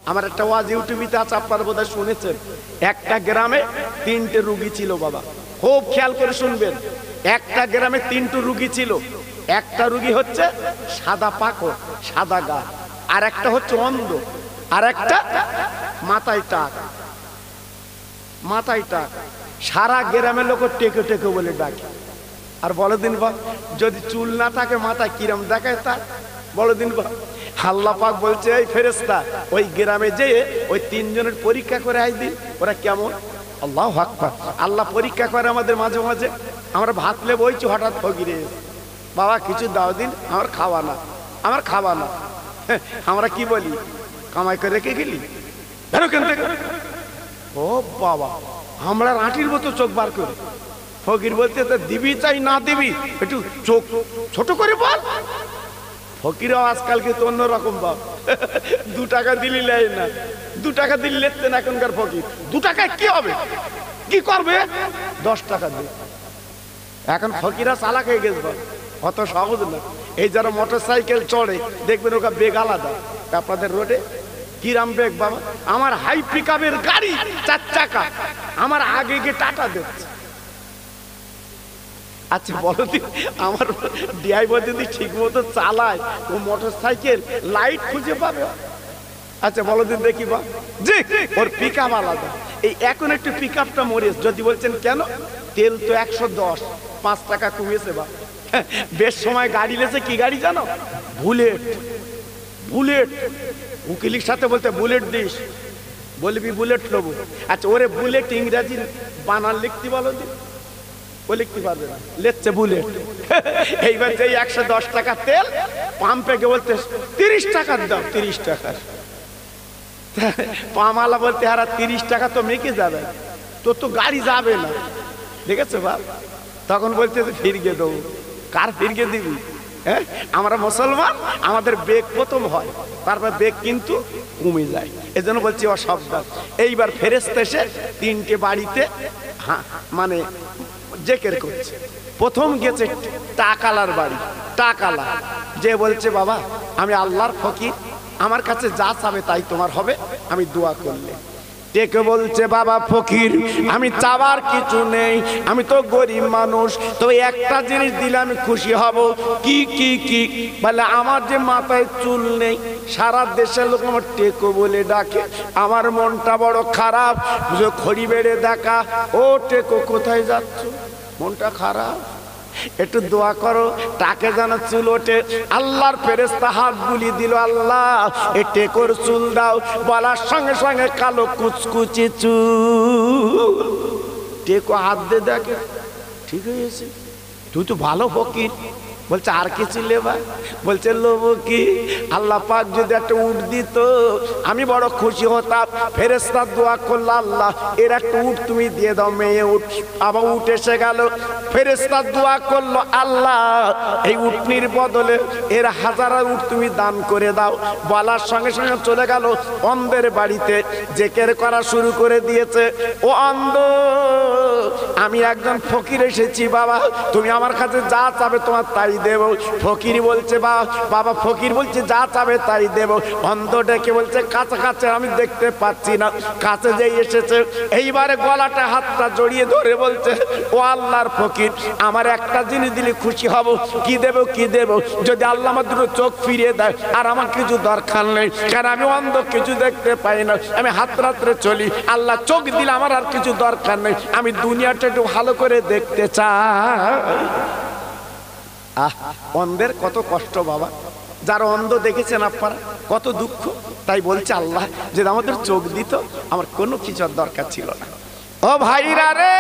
আমার একটা ওয়াজ ইউটিউবে আছে, আপনারা বোধহয় শুনেছেন। একটা গ্রামে 3টে রুগী ছিল বাবা, খুব খেয়াল করে শুনবেন। একটা গ্রামে 3টে রুগী ছিল। একটা রুগী হচ্ছে সাদা পাকড়, সাদা গা, আর একটা হচ্ছে অন্ধ, আর একটা মাথায় টাক। মাথায় টাক। সারা গ্রামের লোক টেকে টেকে বলে ডাকে। আর বলো দিন বা, যদি চুল না থাকে মাথায় কিরম দেখায় তা বলো দিন বা। আল্লাহ পাক বলছে, এই ফেরেশতা ওই গ্রামে যেয়ে ওই 3 জনের পরীক্ষা করে আইদিন ওরা কেমন। আল্লাহু আকবার। আল্লাহ পরীক্ষা করে আমাদের মাঝে মাঝে। আমরা ভাত লে বইছি, হঠাৎ ফকিরে বাবা কিছু দাও দিন, আমার খাওয়া না, আমার খাওয়া না। আমরা কি বলি, কামাই করে রেখে গেলি, ধরো কেন থেকে। ও বাবা, আমরা আঁটির মতো চোখ বার করে। ফকির বলতে দিবি চাই না দিবি, একটু চোখ ছোট করে বল। ফকিরাও আজকালকে তো অন্যরকম বাপ। 2 টাকা দিলি লাই না, 2 টাকা দিলে লেতেন এখনকার ফকির। 2 টাকায় কি হবে, কি করবে, 10 টাকা দিয়ে। এখন ফকিরা চালাক হয়ে গেছে বাপ, অত সহজ না। এই যারা মোটর সাইকেল চড়ে দেখবেন ওটা বেগ আলাদা। আপনাদের রোডে কিরাম বেগ বাবা। আমার হাই পিকআপের গাড়ি 4 চাকা আমার আগে গিয়ে টাটা দিচ্ছে। আচ্ছা বলো দিন, আমার ড্রাইভার যদি ঠিক মতো চালায় ও মোটর সাইকেল লাইট খুঁজে পাবে? আচ্ছা বলো দিন দেখি বা, জি ওর পিকআপ আলাদা। এই এখন একটু পিকআপটা মরিস। যদি বলছেন কেন, তেল তো 110, 5 টাকা কমিয়েছে বা। বেশ সময় গাড়ি লেছে, কি গাড়ি জানো, বুলেট। বুলেট। উকিলের সাথে বলতে বুলেট দিস, বলবি বুলেট নেবো। আচ্ছা ওরে বুলেট ইংরেজি বানান লিখতে বলো দিন, ও লিখতে পারবে না, লেখছে বুলেট। এইবার যে 110 টাকা তেল পাম্পে গিয়ে বলতে 30 টাকার দাম, 30 টাকার। পামালা বলতে হারা 30 টাকা তো মেকে যাবে, তোর তো গাড়ি যাবে না, দেখেছো বাপ। তখন বলতে ফিরিয়ে দেবো। কার ফিরিয়ে দিবি? হ্যাঁ, আমরা মুসলমান, আমাদের বেগ প্রথম হয়, তারপর বেগ কিন্তু কমে যায়। এজন্য বলছি অসাবধান। এইবার ফেরেশতা এসে 3টে বাড়িতে মানে জেকের করছে। প্রথম গেছে টাকালার বাড়ি। টাকালা যে বলছে, বাবা আমি আল্লাহর ফকির, আমার কাছে যা চাবে তাই তোমার হবে, আমি দোয়া করলে। ডেকে বলছে, বাবা ফকির আমি চাবার কিছু নেই, আমি তো গরিব মানুষ, তো একটা জিনিস দিলে আমি খুশি হব। কি কি কি বলে, আমার যে মাথায় চুল নেই, সারা দেশের লোক আমার টেকো বলে ডাকে, আমার মনটা বড় খারাপ। খড়ি বেড়ে দেখা, ও টেকো কোথায় যাচ্ছ, মনটা খারাপ, একটু দোয়া করো তাকে যেন চুল ওঠে। আল্লাহর ফেরেশতা হাত বুলিয়ে দিল, আল্লাহ এ টেকোর চুল দাও। বলার সঙ্গে সঙ্গে কালো কুচকুচি চুল। টেকো হাত দিয়ে দেখে, ঠিক হয়েছে, তুই তো ভালো ফকির। বলছে আর কিছু লেবা? বলছে লোবো কি, আল্লাহ পাক যদি একটা উট দিত আমি বড় খুশি হতাম। ফেরেশতা দোয়া করলো, আল্লাহ এর একটা উট তুমি দিয়ে দাও, মেয়ে উট। আবার উট এসে গেল। ফেরেশতা দোয়া করলো, আল্লাহ এই উটনির বদলে এর 1000 উট তুমি দান করে দাও। বলার সঙ্গে সঙ্গে চলে গেল অন্ধের বাড়িতে, জেকের করা শুরু করে দিয়েছে। ও অন্ধ, আমি একজন ফকির এসেছি বাবা, তুমি আমার কাছে যা চাবে তোমার তাই দেব। ফকির বলছে, বাবা ফকির বলছে যা চাবে তাই দেব। অন্ধ ডেকে বলছে, কাছে কাছে আমি দেখতে পাচ্ছি না। কাছে যেই এসেছে, এইবারে গলাটা হাতটা জড়িয়ে ধরে বলছে, ও আল্লাহর ফকির আমার একটা জিনিস দিলে খুশি হব। কি দেব কি দেব? যদি আল্লাহ আমার দুটো চোখ ফিরিয়ে দেয়, আর আমার কিছু দরকার নেই, কারণ আমি অন্ধ, কিছু দেখতে পাই না, আমি হাত রাত্রে চলি। আল্লাহ চোখ দিলে আমার আর কিছু দরকার নেই, আমি দুনিয়াটা একটু ভালো করে দেখতে চাই। অন্ধের কত কষ্ট বাবা, যারা অন্ধ দেখেছেন আপনারা কত দুঃখ। তাই বলছে আল্লাহ যদি আমাদের চোখ দিত, আমার কোনো কিছুর দরকার ছিল না। ও ভাইরা রে,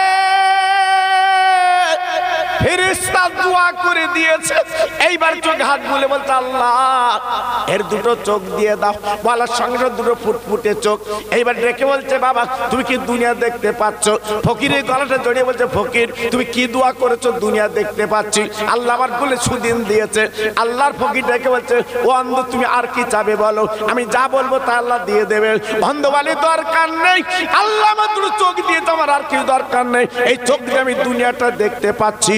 ফেরেশতা দোয়া করে দিয়েছে। এইবার চোখে হাত বুলে বলছে, আল্লাহ এর দুটো চোখ দিয়ে দাও। বলার সঙ্গে সঙ্গে দুটো ফুটফুটে চোখ। এইবার ডেকে বলছে, বাবা তুমি কি দুনিয়া দেখতে পাচ্ছ? ফকিরের গলাটা জড়িয়ে বলছে, ফকির তুমি কি দোয়া করেছো? দুনিয়া দেখতে পাচ্ছি, আল্লাহ আমার বলে সুদিন দিয়েছে। আল্লাহর ফকির ডেকে বলছে, ও অন্ধ তুমি আর কি চাবে বলো, আমি যা বলবো তা আল্লাহ দিয়ে দেবে। অন্ধ বলে, দরকার নেই, আল্লাহ আমার দুটো চোখ দিয়েছে, আমার আর কিছু দরকার নেই, এই চোখ দিয়ে আমি দুনিয়াটা দেখতে পাচ্ছি,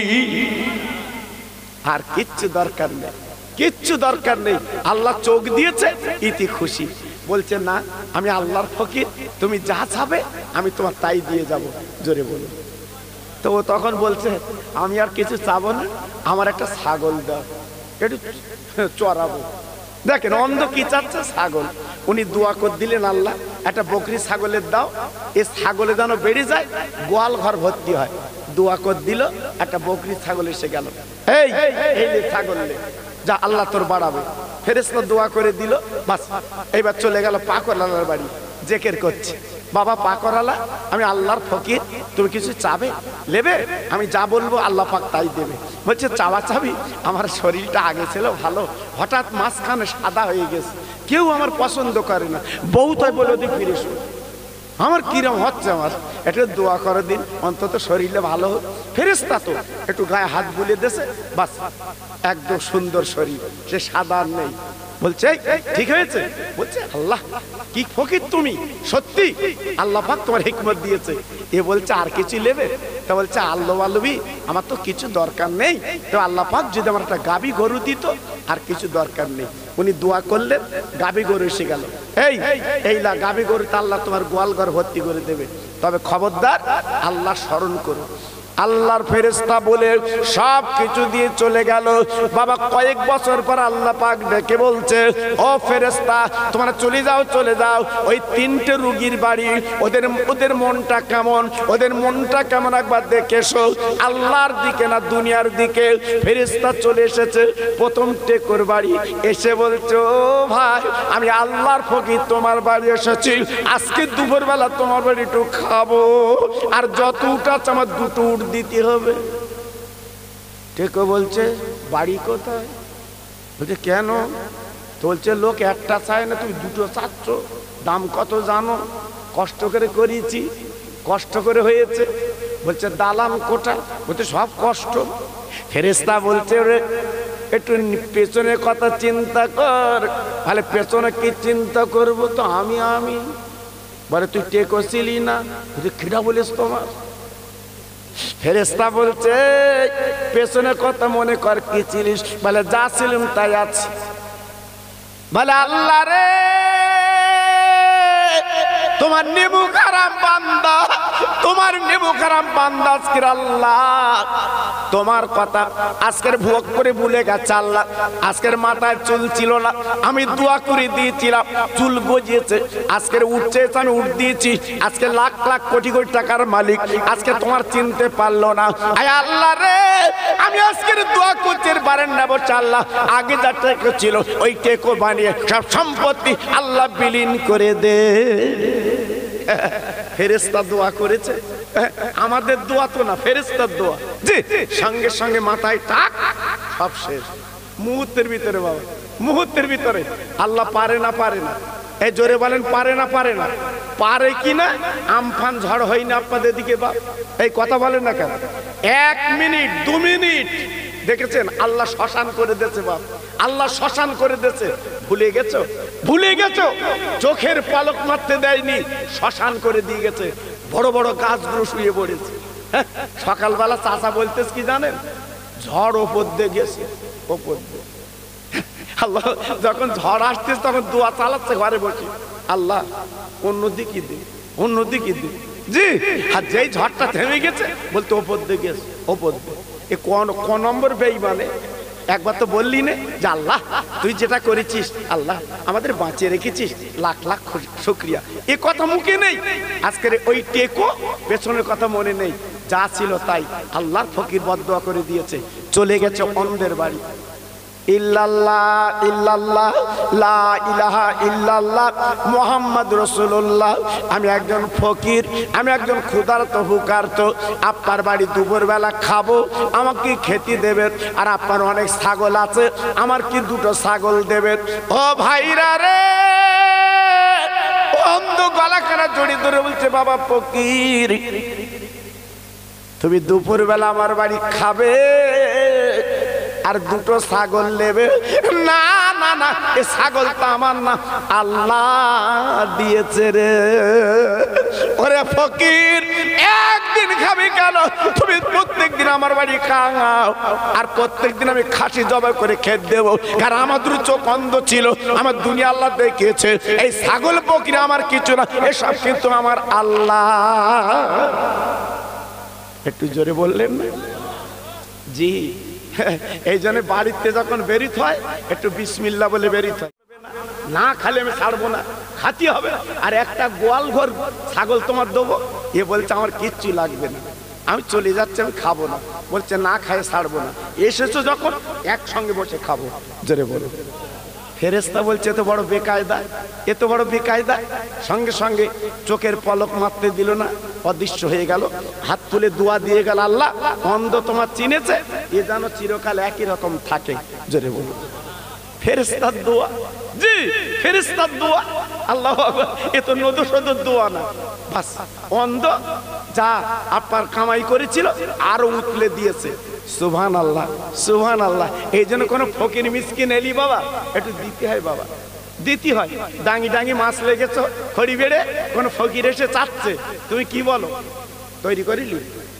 আর কিচ্ছু দরকার নেই, কিচ্ছু দরকার নেই। আল্লাহ চোখ দিয়েছে, ইতি খুশি। বলছে না, আমি আল্লাহর ফকির, তুমি যা চাবে আমি তোমার তাই দিয়ে যাব। জোরে বলো। তো ও তখন বলছে আমি আর কিছু চাবো না, আমার একটা ছাগল দাও, একটু চড়াবো। দেখেন অন্ধ কি চাচ্ছে, ছাগল। উনি দোয়া করে দিলেন, আল্লাহ একটা বকরি ছাগলের দাও, এই ছাগলে যেন বেড়ে যায়, গোয়াল ঘর ভর্তি হয়। দোয়া করে দিল, একটা বকরি ছাগল এসে গেল। এই এই ছাগল যা, আল্লাহ তোর বাড়াবে। ফেরেশতা দোয়া করে দিল, বাস এইবার চলে গেল পাকরালার বাড়ি, জেকের করছে, বাবা পাকরালা, আমি আল্লাহর ফকির, তুমি কিছু চাবে নেবে, আমি যা বলবো আল্লাহ পাক তাই দেবে। বলছে চাওয়া চাবি, আমার শরীরটা আগে ছিল ভালো, হঠাৎ মাঝখানে সাদা হয়ে গেছে, কেউ আমার পছন্দ করে না, বউ তাই বলে ওদিক ফিরে এসো, আমার কিরম হচ্ছে, আমার একটু দোয়া করে দিন, অন্তত শরীরে ভালো হোক। ফেরেশতা তো একটু গায়ে হাত বুলিয়ে দিয়েছে, বাস একদম সুন্দর শরীর, সে সাদা নেই। বলছে ঠিক হয়েছে। বলছে আল্লাহ কি ফকির তুমি, সত্যি আল্লাহ পাক তোমার হিকমত দিয়েছে। এ বলছে আর কিছু নেবে? তা বলছে আল্লাহ আলবি, আমার তো কিছু দরকার নেই, তো আল্লাহ পাক যদি আমার একটা গাভী গরু দিত, আর কিছু দরকার নেই। উনি দোয়া করলেন, গাভী গরু এসে গেল। এই না গাভী গরু তা আল্লাহ তোমার গোয়াল ঘর ভর্তি করে দেবে, তবে খবরদার আল্লাহ স্মরণ করো। আল্লাহর ফেরেশতা বলে সব কিছু দিয়ে চলে গেল। বাবা কয়েক বছর পর আল্লাহ পাক ডেকে বলছে, ও ফেরেশতা তোমরা চলে যাও, চলে যাও ওই তিনটে রোগীর বাড়ি, ওদের মনটা কেমন, ওদের মনটা কেমন একবার দেখে এসো, আল্লাহর দিকে না দুনিয়ার দিকে। ফেরেশতা চলে এসেছে প্রথম টেকোর বাড়ি, এসে বলছে ও ভাই আমি আল্লাহর ফকির তোমার বাড়ি এসেছি, আজকে দুপুরবেলা তোমার বাড়ি একটু খাবো, আর যত উঠা আছে আমার দুটো উঠ দিতে হবে। টেকো বলছে বাড়ি কোথায়? বলছে কেন? বলছে লোক একটা চায় না, তুমি দুটো চাচ্ছ, দাম কত জানো? কষ্ট করে করেছি, কষ্ট করে হয়েছে। বলছে দালান কোটা? বলছে সব কষ্ট। ফেরেশতা বলছে রে একটু পেছনের কথা চিন্তা কর। তাহলে পেছনে কি চিন্তা করবো? তো আমি বলে তুই টেকো ছিলি না? বলছে কিরা বলিস তোমার? ফেরেশতা বলছে পেছনের কথা মনে কর, কি ছিলিস? বলে যা ছিলাম তাই আছে। বলে আল্লাহ রে তোমার নেবু খারাপ বান্দা, তোমার নেবু খারাপ বান্দা আজকের আল্লাহ তোমার কথা আজকের ভোগ করে ভুলে গেছে। আল্লাহ আজকের মাথায় চুল ছিল না, আমি দোয়া করে দিয়েছিলাম, চুল গজিয়েছে, আজকের উঠছে আমি উঠ দিয়েছি, আজকে লাখ লাখ কোটি কোটি টাকার মালিক, আজকে তোমার চিনতে পারলো না। আয় আল্লাহ রে আমি আজকের দোয়া করতে পারেন না, বলছে আল্লাহ আগে যা টেকো ছিল ওই টেকো বানিয়ে সব সম্পত্তি আল্লাহ বিলীন করে দে। ফেরেশতা দোয়া করেছে, আমাদের দোয়া তো না, ফেরেশতার দোয়া। জি সঙ্গে সঙ্গে মাথায় টাক, সব শেষ মুহূর্তের ভিতরে। বাবা মুহূর্তের ভিতরে আল্লাহ পারে না, পারে না। এই জোরে বলেন পারে না, পারে না। পারে কি না? আমফান ঝড় হয় না আপনাদের দিকে? বাপ এই কথা বলেন না কেন? 1 মিনিট 2 মিনিট দেখেছেন আল্লাহ শ্মশান করে দিয়েছে। বাপ আল্লাহ শ্মশান করে দিয়েছে। ভুলে গেছো? ভুলে গেছো? চোখের পলক মারতে দেয়নি, শ্মশান করে দিয়ে গেছে। বড় বড় গাছগুলো শুয়ে পড়েছে। সকালবেলা চাচা বলতেস কি জানেন? ঝড় ওপর দিয়ে গেছে, ওপর দিয়ে। আল্লাহ যখন ঝড় আসতেছে তখন দোয়া চালাচ্ছে ঘরে বসে, আল্লাহ অন্যদিকে দিন, অন্যদিকে দিন। জি আর যেই ঝড়টা থেমে গেছে বলতে ওপর দিয়ে গেছে, ওপর দিয়ে। এ কোন নম্বর বেঈমানে? একবার তো বললি না যে আল্লাহ তুই যেটা করেছিস আল্লাহ আমাদের বাঁচিয়ে রেখেছিস, লাখ লাখ শুকরিয়া। এ কথা মুখে নেই। আজকের ওই টেকো পেছনের কথা মনে নেই, যা ছিল তাই। আল্লাহর ফকির বদদোয়া করে দিয়েছে, চলে গেছে অন্ধের বাড়ি। ইল্লাল্লাহ ইল্লাল্লাহ লা ইলাহা ইল্লাল্লাহ মুহাম্মদ রাসূলুল্লাহ। আমি একজন ফকির, আমি একজন ক্ষুধার্ত ভুকার্ত, আপনার বাড়ি দুপুরবেলা খাবো, আমাকে খেতে দেবেন, আর আপনার অনেক ছাগল আছে, আমার কি দুটো ছাগল দেবেন? ও ভাইরা রে, অন্ধ গলাখানা জড়ি ধরে বলছে বাবা ফকির তুমি দুপুরবেলা আমার বাড়ি খাবে আর দুটো ছাগল নেবে? না না না, এ ছাগল তো আমার না, আল্লাহ দিয়েছে রে। ওরে ফকির একদিন খাবে কেন? তুমি প্রত্যেকদিন আমার বাড়ি খাও, আর প্রত্যেকদিন আমি খাসি জবাই করে খেতে দেবো। কারণ আমাদের চোখ অন্ধ ছিল, আমার দুনিয়া আল্লাহ দেখিয়েছে। এই ছাগল বকরি আমার কিছু না, এসব কিন্তু আমার আল্লাহ। একটু জোরে বললেন না? জি, এই জন্য বাড়িতে যখন বেরিত হয় একটু বিসমিল্লাহ বলে বেরিত হয়। না খালে আমি ছাড়বো না, খাতি হবে। আর একটা গোয়াল ঘর ছাগল তোমার দেবো, এ বলছে আমার কিচ্ছু লাগবে না, আমি চলে যাচ্ছি, আমি খাবো না। বলছে না খায় ছাড়বো না। এসেছো যখন একসঙ্গে বসে খাবো। জোরে বলো। ফেরেশতা বলছে এত বড় বেকায়দা, এত বড় বেকায়দা। সঙ্গে সঙ্গে চোখের পলক মারতে দিল না, অদৃশ্য হয়ে গেল। হাত তুলে দোয়া দিয়ে গেল, আল্লাহ অন্ধ তোমার চিনেছে, এ যেন চিরকাল একই রকম থাকে। জোরে বলো। ফেরেশতার দোয়া, জি ফেরেশতার দোয়া। আল্লাহ এ তো নদু সদর দোয়া না, বাস অন্ধ যা আপনার কামাই করেছিল আরো উতলে দিয়েছে। সুবহানাল্লাহ, সুবহানাল্লাহ। এই জন্য কোনো ফকির মিসকিন এলি বাবা একটু দিতে হয়, বাবা দিতে হয়। ডাঙি ডাঙি মাছ লেগেছ খড়ি বেড়ে, কোন ফকির এসে চাচ্ছে, তুমি কি বলো? তৈরি করিলি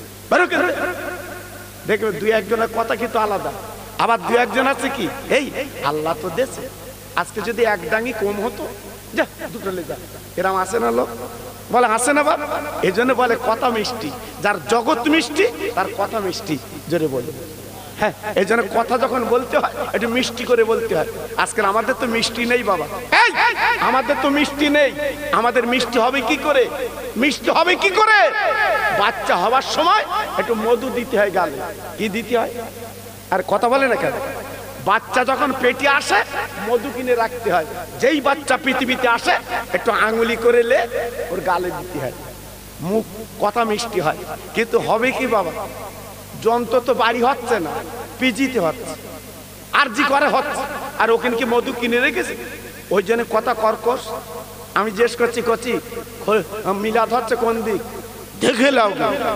দেখবে দুই একজনের কথা কিন্তু আলাদা। আবার দুই একজন আছে কি, এই আল্লাহ তো দেশে, আজকে যদি এক ডাঙি কম হতো, যা দুটো লে যা, এরম আসে না লোক? বলে আসে না বাবা? এই জন্য বলে কথা মিষ্টি, যার জগৎ মিষ্টি তার কথা মিষ্টি। জোরে বলে। হ্যাঁ, এই জন্য কথা যখন বলতে হয় একটু মিষ্টি করে বলতে হয়। আজকাল আমাদের তো মিষ্টি নেই বাবা, আমাদের তো মিষ্টি নেই। আমাদের মিষ্টি হবে কি করে? মিষ্টি হবে কি করে? বাচ্চা হওয়ার সময় একটু মধু দিতে হয় গালে। কি দিতে হয়? আর কথা বলে না কেন? বাচ্চা যখন পেটে আসে মধু কিনে রাখতে হয়। যেই বাচ্চা পৃথিবীতে আসে একটু আঙুলি করে লে ওর গালে দিতে হয়, মুখ কথা মিষ্টি হয়। কিন্তু হবে কি বাবা, যন্ত্র তো বাড়ি হচ্ছে না, পিজিতে হচ্ছে, আর জি করে হচ্ছে, আর ওখানে কি মধু কিনে রেখেছে? ওই জন্য কথা কর্কশ। আমি জিজ্ঞেস করছি মিলাদ হচ্ছে কোন দিক, দেখে লাও।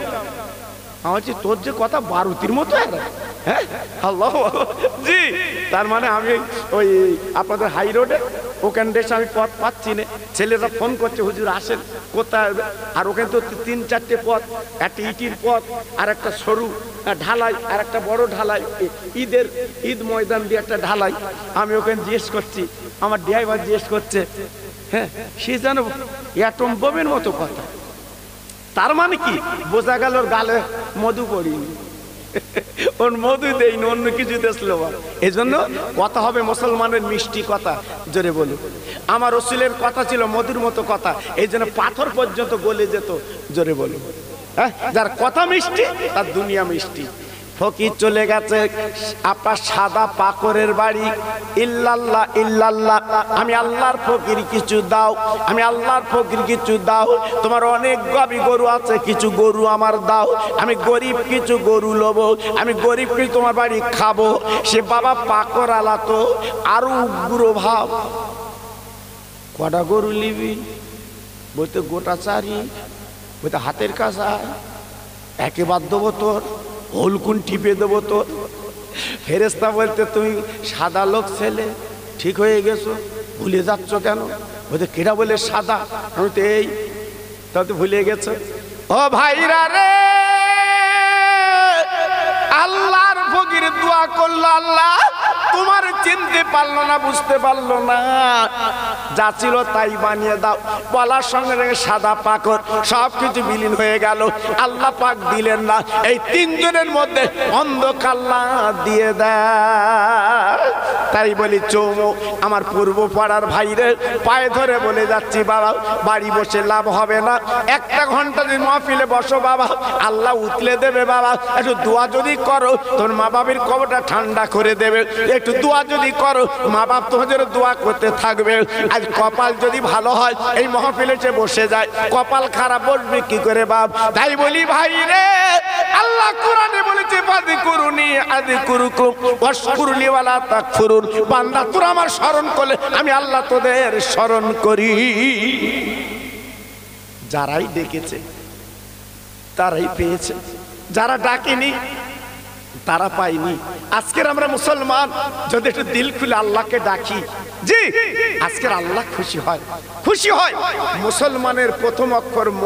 আমার তোর যে কথা বারুতির মতো। হ্যাঁ আল্লাহ, জি। তার মানে আমি ওই আপনাদের হাই রোডে ওখান দেশে আমি পথ পাচ্ছি না, ছেলেরা ফোন করছে হুজুর আসেন কোথায়। আর ওখানে তো 3-4টে পথ, একটা ইটির পথ, আর একটা সরু ঢালাই, আর একটা বড় ঢালাই, ঈদ ময়দান দিয়ে একটা ঢালাই। আমি ওখানে জিজ্ঞেস করছি, আমার ড্রাইভার জিজ্ঞেস করছে, হ্যাঁ সে যেন অ্যাটম বোমের মতো কথা। তার মানে কি বোঝা গেল ওর গালে মধু পড়িনি, ওর মধু দেয়নি, অন্য কিছু দিয়েছিল। এই জন্য কথা হবে মুসলমানের মিষ্টি কথা। জোরে বলুন। আমার রাসূলের কথা ছিল মধুর মতো কথা, এই জন্য পাথর পর্যন্ত গলে যেত। জোরে বলুন। হ্যাঁ, যার কথা মিষ্টি তার দুনিয়া মিষ্টি। ফকির চলে গেছে আপনার সাদা পাকরের বাড়ি। ইল্লাল্লাহ ইল্লাল্লাহ, আমি আল্লাহর ফকির কিছু দাও, আমি আল্লাহর ফকির কিছু দাও। তোমার অনেক গাভী গরু আছে, কিছু গরু আমার দাও, আমি গরিব কিছু গরু লবো, আমি গরিব কিছু তোমার বাড়ি খাবো। সে বাবা পাকর আলা তো আরো উগ্র ভাব। কটা গরু নিবি? বলতে গোটা চারি। বলতে হাতের কাছা একেবার দেবো তোর, হলকুন টিপে দেবো তোর। ফেরেশতা বলতে তুমি সাদা লোক ছেলে, ঠিক হয়ে গেছো, ভুলে যাচ্ছ কেন? বলতে কেডা বলে সাদা? আমি তো এই, তাহলে ভুলে গেছো। ও ভাইরা রে, আল্লাহর ফকির দোয়া করলো, আল্লাহ তোমার চিনতে পারলো না, বুঝতে পারলো না, যা ছিল তাই বানিয়ে দাও। বলার সঙ্গে সঙ্গে সাদা পাকর সবকিছু বিলীন হয়ে গেল। আল্লাহ পাক দিলেন না, এই তিনজনের মধ্যে অন্ধকার দিয়ে দেয়। তাই বলি চৌমু আমার পূর্ব পাড়ার ভাইরে পায়ে ধরে বলে যাচ্ছি, বাবা বাড়ি বসে লাভ হবে না, 1 ঘন্টা যদি মাহফিলে বসো বাবা, আল্লাহ উতলে দেবে। বাবা একটু দোয়া যদি করো তোর মা বাবার কবরটা ঠান্ডা করে দেবে। একটু দোয়া যদি করো, মা বাপ তোমাদের দোয়া করতে থাকবে। আজ কপাল যদি ভালো হয় এই মাহফিলে সে বসে যায়, কপাল খারাপ বসবে কি করে বাপ? তাই বলি ভাই রে, আল্লাহ কোরআনে বলেছে ফাযকুরুনি আযকুরুকুম ওয়াশকুরুলি ওয়ালা তাকফুরুন। বান্দা তোরা আমার স্মরণ করলে আমি আল্লাহ তোদের স্মরণ করি। যারাই ডেকেছে তারাই পেয়েছে, যারা ডাকেনি তারা পাইনি। আজকের আমরা মুসলমান যদি একটু দিল খুলে আল্লাহকে ডাকি, জি আজকের আল্লাহ খুশি হয়, খুশি হয়। মুসলমানের প্রথম অক্ষর মো,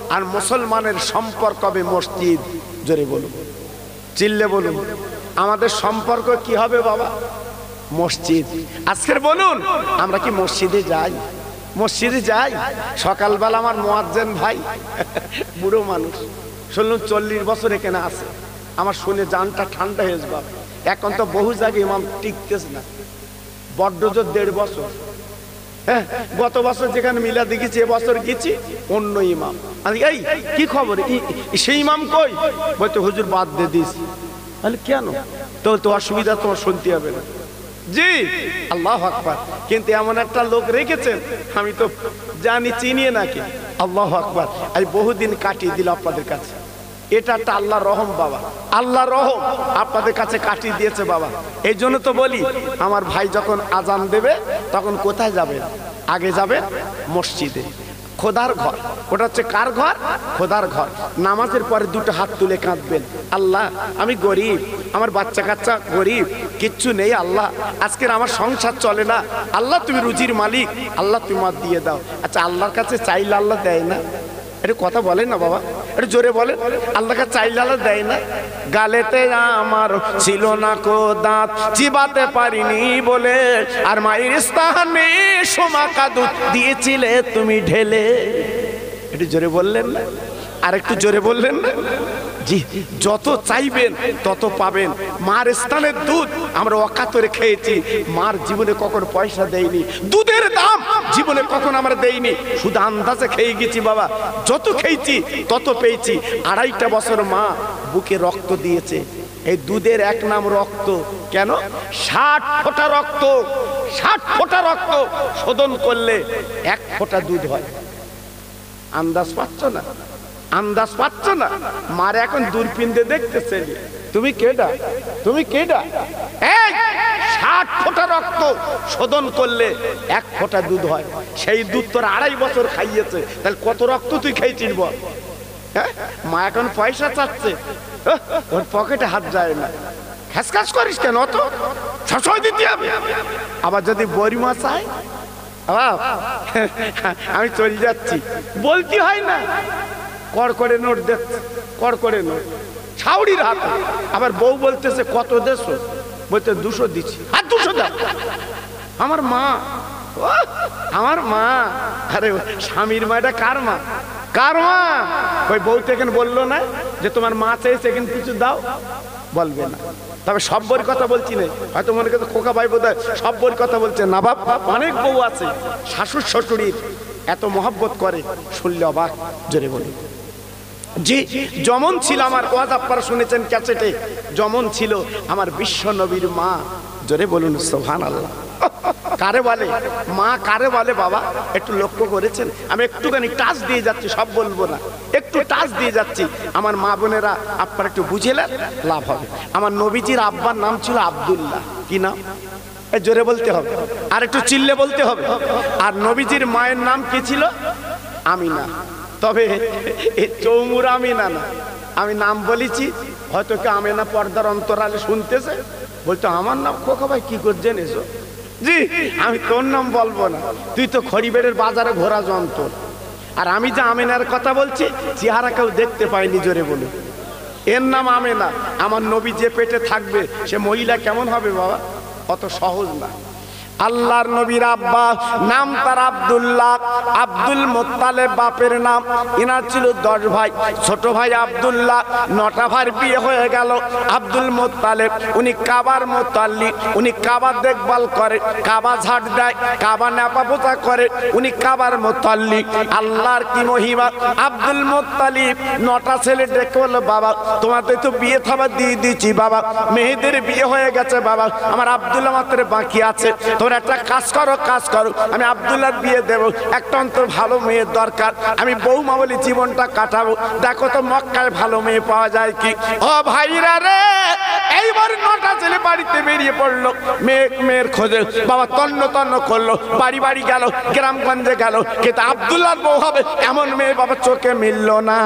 আর মুসলমানের সম্পর্ক হবে মসজিদ। জোরে বলুন, চিল্লে বলুন, আমাদের সম্পর্ক কি হবে বাবা? মসজিদ। আজকের বলুন, আমরা কি মসজিদে যাই? মসজিদে যাই। সকালবেলা আমার মুয়াজ্জিন ভাই, বুড়ো মানুষ, শুনলাম 40 বছর এখানে আছে। আমার শুনে জানটা ঠান্ডা হয়ে যাবে। এখন তো বহু জায়গায় ইমাম টিকতেছে না, বড্ড জোর 1.5 বছর। হ্যাঁ, গত বছর যেখানে মিলাদ গেছি, এবছর গেছি অন্য ইমাম। এই কি খবর, সেই ইমাম কই? বলতে হুজুর বাদ দিয়ে দিয়েছি। তাহলে কেন? তো অসুবিধা তোমার শুনতে হবে না। জি, আল্লাহু আকবার। কিন্তু এমন একটা লোক রেখেছেন, আমি তো জানি চিনি নাকি। আল্লাহু আকবার। আমি বহুদিন কাটিয়ে দিল আপনাদের কাছে। এটা একটা আল্লাহর রহম বাবা, আল্লাহর রহম আপনাদের কাছে কাটিয়ে দিয়েছে বাবা। এই জন্য তো বলি, আমার ভাই যখন আজান দেবে তখন কোথায় যাবেন? আগে যাবেন মসজিদে, খোদার ঘর। ওটা হচ্ছে কার ঘর? খোদার ঘর। নামাজের পরে 2টো হাত তুলে কাঁদবেন, আল্লাহ আমি গরিব, আমার বাচ্চা কাচ্চা গরিব, কিচ্ছু নেই আল্লাহ, আজকের আমার সংসার চলে না, আল্লাহ তুমি রুজির মালিক, আল্লাহ তুমি মাত দিয়ে দাও। আচ্ছা, আল্লাহর কাছে চাইলে আল্লাহ দেয় না? এটা কথা বলেন না বাবা, এটা জোরে বলেন। আল্লাহকে চাইলে আল্লাহ দেয় না? গালেতে আমার ছিল না কো দাঁত, চিবাতে পারিনি বলে, আর মায়ের স্থানে সোমাকা দুধ দিয়েছিলে তুমি ঢেলে। এটা জোরে বললেন না? আর একটু জোরে বললেন না? জি, যত চাইবেন তত পাবেন। মার স্থানের দুধ আমরা অকাতরে খেয়েছি, মার জীবনে কখনো পয়সা দেয়নি, দুধের দাম জীবনে কখনো আমরা দেইনি, শুধু আন্দাজে খেয়ে গেছি বাবা। যত খেয়েছি তত পেয়েছি। 2.5 বছর মা বুকে রক্ত দিয়েছে। এই দুধের এক নাম রক্ত। কেন? 60 ফোঁটা রক্ত, 60 ফোঁটা রক্ত শোধন করলে 1 ফোঁটা দুধ হয়। আন্দাজ পাচ্ছ না? আন্দাজ পাচ্ছ না? মারে এখন দূরপিন্দে দেখতেছে, তুমি কেডা, তুমি কেডা? এই 60 ফোঁটা রক্ত শোধন করলে 1 ফোঁটা দুধ হয়। সেই দুধ তোর 2.5 বছর খাইয়েছে, তাহলে কত রক্ত তুই খাইছিস বল? হ্যাঁ, মা এখন পয়সা চাচ্ছে, ওর পকেটে হাত যায় না। খাসখাস করিস কেন? অত সবসময় দিতে হবে। আবার যদি বড়িমা চাই, আমি চলে যাচ্ছি, বলতে হয় না, কড়কড়ে নোট দেখছে, কড়কড়ে নোট ছাউড়ির হাতে। আবার বউ বলতেছে কত দেশো? বলতে 200 দিচ্ছি। আর 200 দাও। আমার মা, আমার মা। আরে স্বামীর মাটা কার মা? কার মা? ওই বউ থেকে বললো না যে তোমার মা চাইছে, কিন্তু কিছু দাও? বলবে না। তবে সব বউর কথা বলছি না, হয়তো মনে করছে খোকা ভাই বোধহয় সব বউর কথা বলছে না। বাপ, অনেক বউ আছে শাশুড় শ্বশুরির এত মহব্বত করে, শুনলে অবাক। জোরে বলি। জি, যেমন ছিল আমার ওয়াজ, আপনারা শুনেছেন ক্যাসেটে, যেমন ছিল আমার বিশ্ব নবীর মা। জোরে বলুন সুবহানাল্লাহ। কারে বলে মা, কারে বলে বাবা? একটু লক্ষ্য করেছেন? আমি একটুখানি টাচ দিয়ে যাচ্ছি, সব বলবো না, একটু টাচ দিয়ে যাচ্ছি। আমার মা বোনেরা আপনারা একটু বুঝেলেন, লাভ হবে। আমার নবীজির আব্বার নাম ছিল আব্দুল্লাহ। কি নাম? জোরে বলতে হবে, আর একটু চিল্লে বলতে হবে। আর নবীজির মায়ের নাম কি ছিল? আমিনা। তবে চৌমুর আমিনা না, আমি নাম বলেছি, হয়তো কি আমিনা পর্দার অন্তরালে শুনতেছে, বলতো আমার নাম খোকা ভাই কি করে জেনেছো? জি, আমি তোর নাম বলবো না, তুই তো খড়িবেড়ের বাজারে ঘোরা যন্ত্র। আর আমি যে আমিনার কথা বলছি, চেহারা কেউ দেখতে পাইনি। জোরে বলুন। এর নাম আমিনা। আমার নবী যে পেটে থাকবে সে মহিলা কেমন হবে বাবা? অত সহজ না। আল্লাহর নবীর আব্বা নাম তার আব্দুল্লাহ, আব্দুল মুত্তালিব বাপের নাম। ইনার ছিল 10 ভাই, ছোট ভাই আব্দুল্লাহ, 9টা ভাই বিয়ে হয়ে গেল। আব্দুল মুত্তালিব উনি কাবার মুতাল্লি, উনি কাবা দেখভাল করে, কাবা ঝাড় দেয়, কাবা নেপা পোতা করে, উনি কাবার মুতাল্লি। আল্লাহর কি মহিমা! আব্দুল মুত্তালিব 9টা ছেলে ডেকে বলল, বাবা তোমাদের তো বিয়ে থাবা দিয়ে দিয়েছি বাবা, মেয়েদের বিয়ে হয়ে গেছে বাবা, আমার আব্দুল্লাহ মাত্র বাকি আছে, তোমরা একটা কাজ করো, কাজ করো, আমি আব্দুল্লাহ বিয়ে দেবো, একটা অন্তর ভালো মেয়ের দরকার, আমি বৌমা বলি জীবনটা কাটাবো, দেখো তো মক্কায় ভালো মেয়ে পাওয়া যায় কি। ও ভাইরা রে, এইবার 9টা ছেলে বাড়িতে বেরিয়ে পড়লো মেয়ের খোঁজে। বাবা তন্ন তন্ন করলো, বাড়ি বাড়ি গেল, গ্রামগঞ্জে গেল, কিন্তু আব্দুল্লাহর বউ হবে এমন মেয়ে বাবা চোখে মিলল না।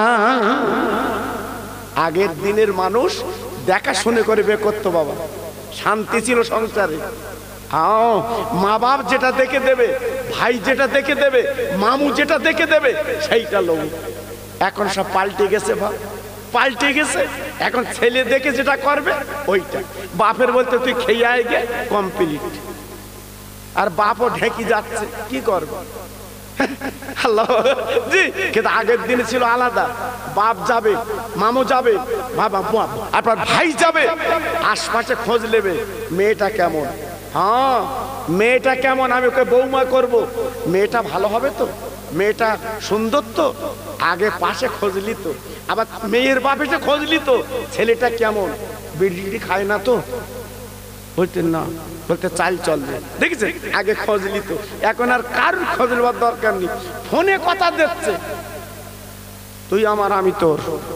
আগের দিনের মানুষ দেখা শুনে করে বিয়ে করতো বাবা, শান্তি ছিল সংসারে। হ্যাঁ, মা বাপ যেটা দেখে দেবে, ভাই যেটা দেখে দেবে, মামু যেটা দেখে দেবে, সেইটা লোক। এখন সব পাল্টে গেছে ভাব, পাল্টে গেছে। এখন ছেলে দেখে যেটা করবে ওইটা। বাপের বলতে তুই খেয়ে আয় গে, কমপ্লিট। আর বাপও ঢেকি যাচ্ছে, কি করবো? আল্লাহ জি। কিন্তু আগের দিনে ছিল আলাদা, বাপ যাবে, মামু যাবে, বাবা আপনার ভাই যাবে, আশপাশে খোঁজ নেবে মেয়েটা কেমন। হ্যাঁ, মেয়েটা কেমন, আমি ওকে বৌমা করব, মেয়েটা ভালো হবে তো, মেয়েটা সুন্দর তো, আগে পাশে খোঁজলি তো। আবার মেয়ের বাপ এসে খোঁজলি তো ছেলেটা কেমন, বিড়ি খায় না তো, বলতেন না, বলতে চাল চলবে, দেখেছেন আগে খোঁজলি তো। এখন আর কারোর খোঁজ নেওয়ার দরকার নেই, ফোনে কথা দিচ্ছে, তুই আমার আমি তোর।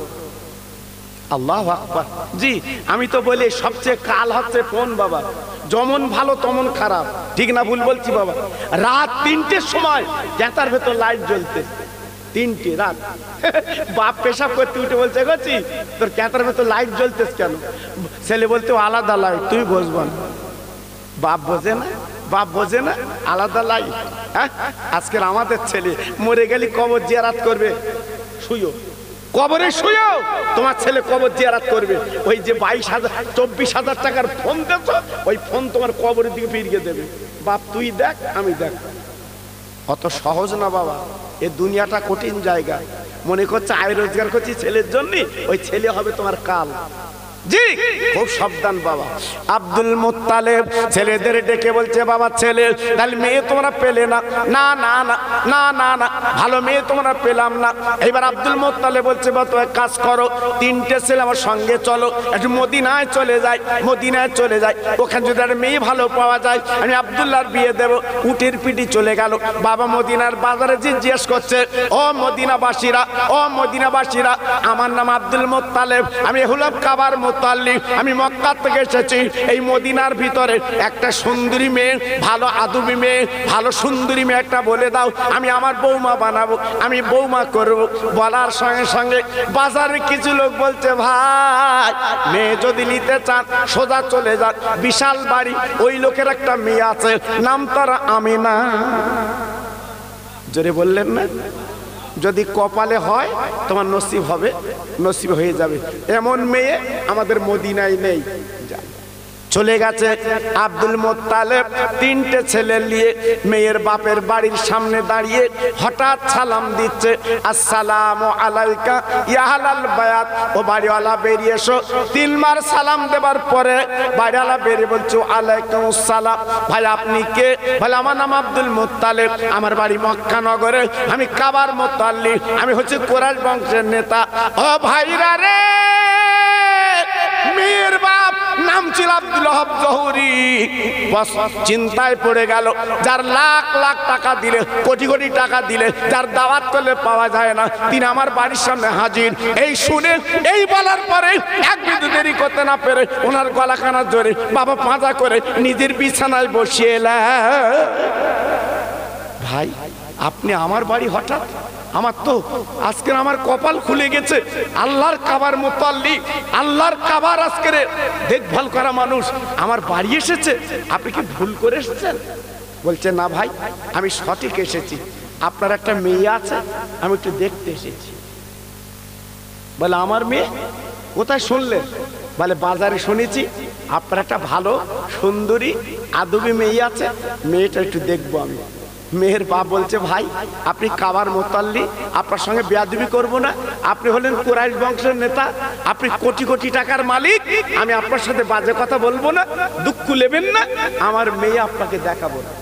আল্লাহু আকবার। জি, আমি তো বলি সবচেয়ে কাল হচ্ছে ফোন বাবা, যেমন ভালো তেমন খারাপ, ঠিক না ভুল বলছি বাবা? রাত 3টের সময় গ্যাতার ভেতর লাইট জ্বলতে, 3টে রাত, বাপ পেশাব করতে উঠে বলছে গেছি তোর ক্যাতার ভেতর লাইট জ্বলতেস কেন? ছেলে বলতে আলাদা লাইট, তুই বুঝবো না। বাপ বোঝে না, বাপ বোঝে না, আলাদা লাইট। হ্যাঁ, আজকের আমাদের ছেলে মরে গেলে কবর জিয়ারাত করবে, শুয়ো কবরে শুয়ো, তোমার ছেলে কবর জিয়ারাত করবে। ওই যে 22,000 24,000 টাকার ফোন দেছ, ওই ফোন তোমার কবরের দিকে ফিরিয়ে দেবে। বাপ তুই দেখ, আমি দেখ। অত সহজ না বাবা, এ দুনিয়াটা কঠিন জায়গা। মনে করছে আয় রোজগার করছি ছেলের জন্য, ওই ছেলে হবে তোমার কাল। জি, খুব সাবধান বাবা। আব্দুল মুত্তালিব ছেলেদের ডেকে বলছে, বাবা ছেলে তাহলে মেয়ে তোমরা পেলে না? না না না না না না, ভালো মেয়ে তোমরা পেলাম না। এবার আব্দুল মুত্তালিব বলছে, বা তো এক কাজ করো, 3টে ছেলে আমার সঙ্গে চলো, একটু মদিনায় চলে যাই, মদিনায় চলে যাই, ওখানে যদি একটা মেয়ে ভালো পাওয়া যায় আমি আব্দুল্লাহর বিয়ে দেব। উটের পিটি চলে গেল। বাবা মদিনার বাজারে জিজ্ঞেস করছে, ও মদিনাবাসীরা, ও মদিনাবাসীরা, আমার নাম আব্দুল মুত্তালিব, আমি হলাম কাবার মুতাল্লিব, আমি মক্কা থেকে এসেছি। এই মদিনার ভিতরে একটা সুন্দরী মেয়ে, ভালো আদবী মেয়ে, ভালো সুন্দরী মেয়ে একটা বলে দাও, আমি আমার বৌমা বানাবো, আমি বৌমা করব। বলার সঙ্গে সঙ্গে বাজারে কিছু লোক বলছে, ভাই মেয়ে যদি নিতে চান সোজা চলে যান, বিশাল বাড়ি, ওই লোকের একটা মেয়ে আছে, নাম তার আমিনা। জোরে বললেন না? যদি কপালে হয় তোমার নসিব হবে, নসিব হয়ে যাবে। এমন মেয়ে আমাদের মদিনায় নেই। চলে গেছে আব্দুল মুত্তালিব 3টে ছেলে নিয়ে মেয়ের বাপের বাড়ির সামনে দাঁড়িয়ে হঠাৎ সালাম দিচ্ছে, আসসালামু আলাইকা ইয়া আহলাল বায়াত। ও বাড়িওয়ালা বেরিয়ে এসো। 3 বার সালাম দেবার পরে বাড়িওয়ালা বেরিয়ে বলছে, আলাইকুমুস সালাম। ভাই আপনি কে? বলে আমার নাম আব্দুল মুত্তালিব, আমার বাড়ি মক্কা নগরে, আমি কাবার মুতাল্লিব, আমি হচ্ছে কুরাইশ বংশের নেতা। ও ভাইরা রে, মেয়ের বাপ নাম ছিল আব্দুল ওয়াহাব জহুরি। চিন্তায় পড়ে গেল, যার লাখ লাখ টাকা দিলে, কোটি কোটি টাকা দিলে, যার দাওয়াত করলে পাওয়া যায় না, তিনি আমার বাড়ির সামনে হাজির। এই শুনে, এই বলার পরে এক বিন্দু দেরি করতে না পেরে ওনার গলাখানা জোরে বাবা পাঁজা করে নিজের বিছানায় বসিয়ে এলেন। ভাই আপনি আমার বাড়ি হঠাৎ? আমার তো আজকে আমার কপাল খুলে গেছে, আল্লাহর কাবার মুতাল্লিব, আল্লাহর কাবার আজকে দেখভাল করা মানুষ আমার বাড়ি এসেছে, আপনি কি ভুল করে এসেছেন? বলছে না ভাই, আমি সঠিক এসেছি, আপনার একটা মেয়ে আছে, আমি একটু দেখতে এসেছি। বলে আমার মেয়ে? কোথায় শুনলেন? বলে বাজারে শুনেছি আপনার একটা ভালো সুন্দরী আদবী মেয়ে আছে, মেয়েটা একটু দেখবো আমি। মেয়ের বাপ বলছে, ভাই আপনি কাবার মুতাল্লিব, আপনার সঙ্গে বেয়াদবি করবো না, আপনি হলেন কুরাইশ বংশের নেতা, আপনি কোটি কোটি টাকার মালিক, আমি আপনার সাথে বাজে কথা বলবো না, দুঃখ নেবেন না, আমার মেয়ে আপনাকে দেখাবো না।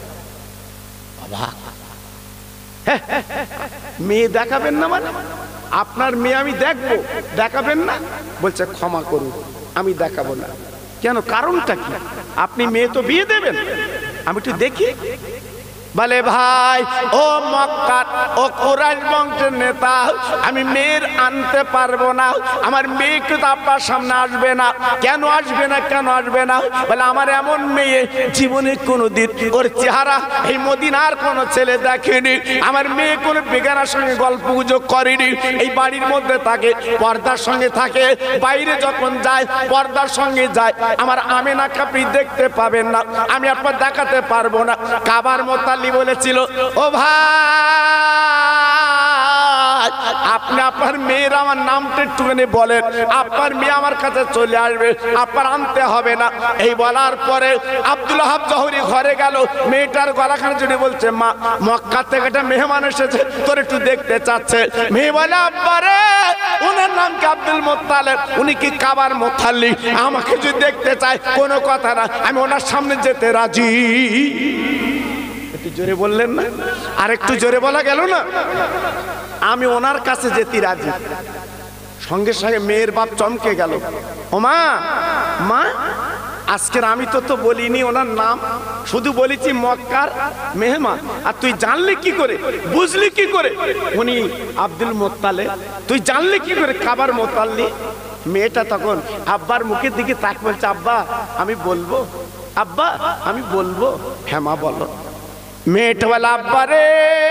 মেয়ে দেখাবেন না মানে? আপনার মেয়ে আমি দেখবো, দেখাবেন না? বলছে ক্ষমা করুন, আমি দেখাবো না। কেন, কারণটা কি? আপনি মেয়ে তো বিয়ে দেবেন, আমি একটু দেখি। বলে ভাই ও মক্কার ও কুরাইশ বংশের নেতা, আমি মেয়ের আনতে পারবো না, আমার মেয়ে কিন্তু আপনার সামনে আসবে না। কেন আসবে না? কেন আসবে না? বলে আমার এমন মেয়ে জীবনে কোনোদিন ওর চেহারা এই মদিনার কোনো ছেলে দেখেনি, আমার মেয়ে কোনো বেগানার সঙ্গে গল্প গুজব করেনি, এই বাড়ির মধ্যে থাকে, পর্দার সঙ্গে থাকে, বাইরে যখন যায় পর্দার সঙ্গে যায়, আমার আমেনাকে আপনি দেখতে পাবেন না, আমি আপনার দেখাতে পারবো না। কাবার মুতাল্লিব বলেছিল, ও ভাই আপনি আপনার মেয়ের আমার নামটা একটুখানি বলেন, আপনার মেয়ে আমার কাছে চলে আসবে, আপনার আনতে হবে না। এই বলার পরে আব্দুল ওয়াহাব জহুরি ঘরে গেল, মেয়েটার গলাখানে জুড়ে বলছে, মা মক্কা থেকে একটা মেহমান এসেছে, তোর একটু দেখতে চাচ্ছে। মেয়ে বলে, আব্বা রে, ওনার নাম কি আব্দুল মুত্তালিব, উনি কি কাবার মুতাল্লি, আমাকে যদি দেখতে চায় কোনো কথা না, আমি ওনার সামনে যেতে রাজি। একটু জোরে বললেন না? আর একটু জোরে বলা গেল না? আমি ওনার কাছে যেতে রাজি। সঙ্গে সঙ্গে মেয়ের বাপ চমকে গেল, ও মা, মা আজকের আমি তো বলিনি ওনার নাম, শুধু বলেছি মক্কার মেহমান। আর তুই জানলি কি করে, বুঝলি কি করে উনি আব্দুল মুত্তালিব? তুই জানলি কি করে কাবার মুতাল্লি? মেয়েটা তখন আব্বার মুখের দিকে তাক বলছে, আব্বা আমি বলবো, আব্বা আমি বলবো। হ্যাঁ মা বলো। মেয়েটা বলে, আব্বা রে,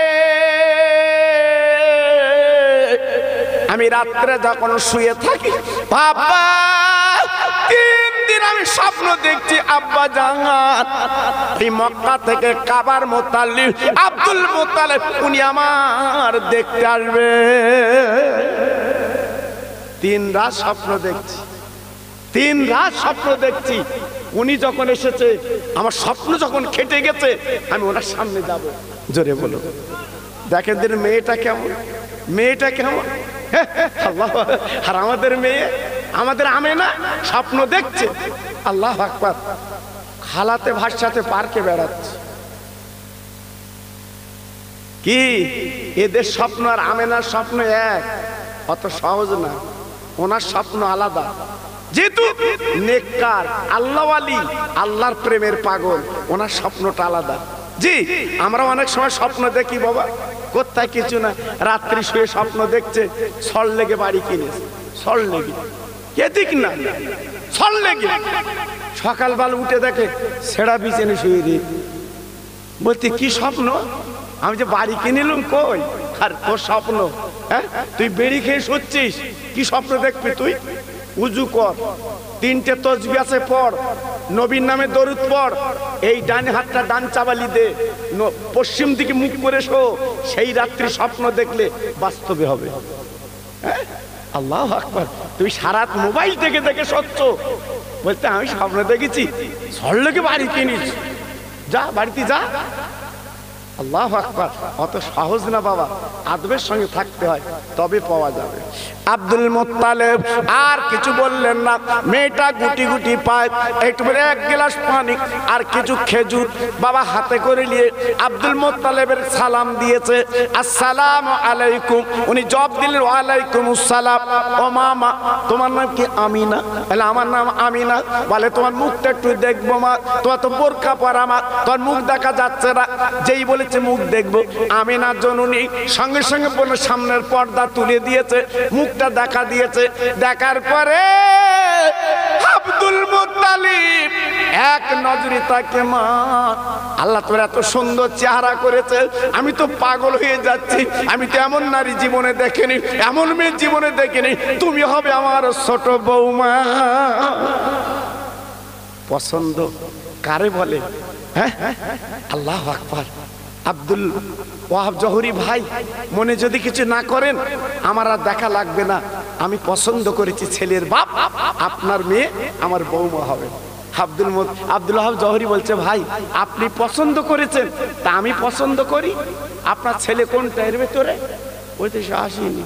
আমি রাত্রে যখন শুয়ে থাকি বাবা, 3 দিন আমি স্বপ্ন দেখছি আব্বা জান এই মক্কা থেকে কাবার মুতাল্লি আব্দুল মুত্তালিব উনি আমার দেখতে আসবে। 3 রাত স্বপ্ন দেখছি, 3 রাত স্বপ্ন দেখছি। উনি যখন এসেছে, আমার স্বপ্ন যখন কেটে গেছে, আমি ওনার সামনে যাব। জোরে বলো। দেখেন দিন মেয়েটা কেমন, মেয়েটা কেমন। আল্লাহ, আর আমাদের মেয়ে, আমাদের আমেনা স্বপ্ন দেখছে। আল্লাহ আকবার। খালাতে ভাষাতে পার্কে বেড়াচ্ছে। কি এদের স্বপ্ন আর আমেনার স্বপ্ন এক? অত সহজ না, ওনার স্বপ্ন আলাদা। যেহেতু নেককার, আল্লাহওয়ালি, আল্লাহর প্রেমের পাগল, ওনার স্বপ্নটা আলাদা। জি, আমরা অনেক সময় স্বপ্ন দেখি বাবা, কোথায় কিছু না, রাত্রি শুয়ে স্বপ্ন দেখছে সল লেগে বাড়ি কিনেছে, সল লেগে, কে দিক না সল লেগে। সকালবেলা উঠে দেখে সেরা বিছানে শুয়ে দিয়ে, বলতে কি স্বপ্ন? আমি যে বাড়ি কিনিলাম, কই আর তোর স্বপ্ন? হ্যাঁ, তুই বেড়ি খেয়ে শুচ্ছিস, কি স্বপ্ন দেখবি তুই? উজু কর, 3টে তাসবিহ আছে পড়, নবীর নামে দরুদ পড়, এই ডান হাতটা ডান চাবালি দে, পশ্চিম দিকে মুখ করে শো। সেই রাত্রি স্বপ্ন দেখলে বাস্তবে হবে। হ্যাঁ, আল্লাহু আকবার। তুই সারাত মোবাইল থেকে দেখে সচ্ছ, বলতে আমি স্বপ্ন দেখেছি সরলেকে বাড়ি কিনিস, যা বাড়িতে যা। আল্লাহু আকবার। অত সহজ না বাবা, আদবের সঙ্গে থাকতে হয়, তবে পাওয়া যাবে। আব্দুল মুত্তালিব আর কিছু বললেন না। মেয়েটা গুটি গুটি পায়, একটু করে 1 গ্লাস পানি আর কিছু খেজুর বাবা হাতে করে নিয়ে আব্দুল মুত্তালিবের সালাম দিয়েছে, আসসালামু আলাইকুম। উনি জবাব দিলেন, ওয়ালাইকুমুস সালাম। ও মামা, তোমার নাম কি? আমিনা। বলে, আমার নাম আমিনা। বলে, তোমার মুখটা একটু দেখবো মা, তোমার তো বোরকা পরা মা, তোমার মুখ দেখা যাচ্ছে না। যেই বলেছে মুখ দেখবো, আমিনা জননী সঙ্গে সঙ্গে বলে সামনের পর্দা তুলে দিয়েছে, মুখটা দেখা দিয়েছে। দেখার পরে আব্দুল মুত্তালিব এক নজরে তাকে, মা আল্লাহ তোর এত সুন্দর চেহারা করেছে, আমি তো পাগল হয়ে যাচ্ছি, আমি তো এমন নারী জীবনে দেখিনি, এমন মেয়ে জীবনে দেখিনি, তুমি হবে আমার ছোট বৌমা। পছন্দ কারে বলে? হ্যাঁ, আল্লাহু আকবার। আব্দুল ওয়াহাব জহুরি ভাই, মনে যদি কিছু না করেন, আমার আর দেখা লাগবে না, আমি পছন্দ করেছি ছেলের বাপ, আপনার মেয়ে আমার বৌমা হবে। আব্দুল ওয়াহাব জহুরি বলছে, ভাই আপনি পছন্দ করেছেন, তা আমি পছন্দ করি, আপনার ছেলে কোনটা এর ভেতরে? বলছে সে আসেনি।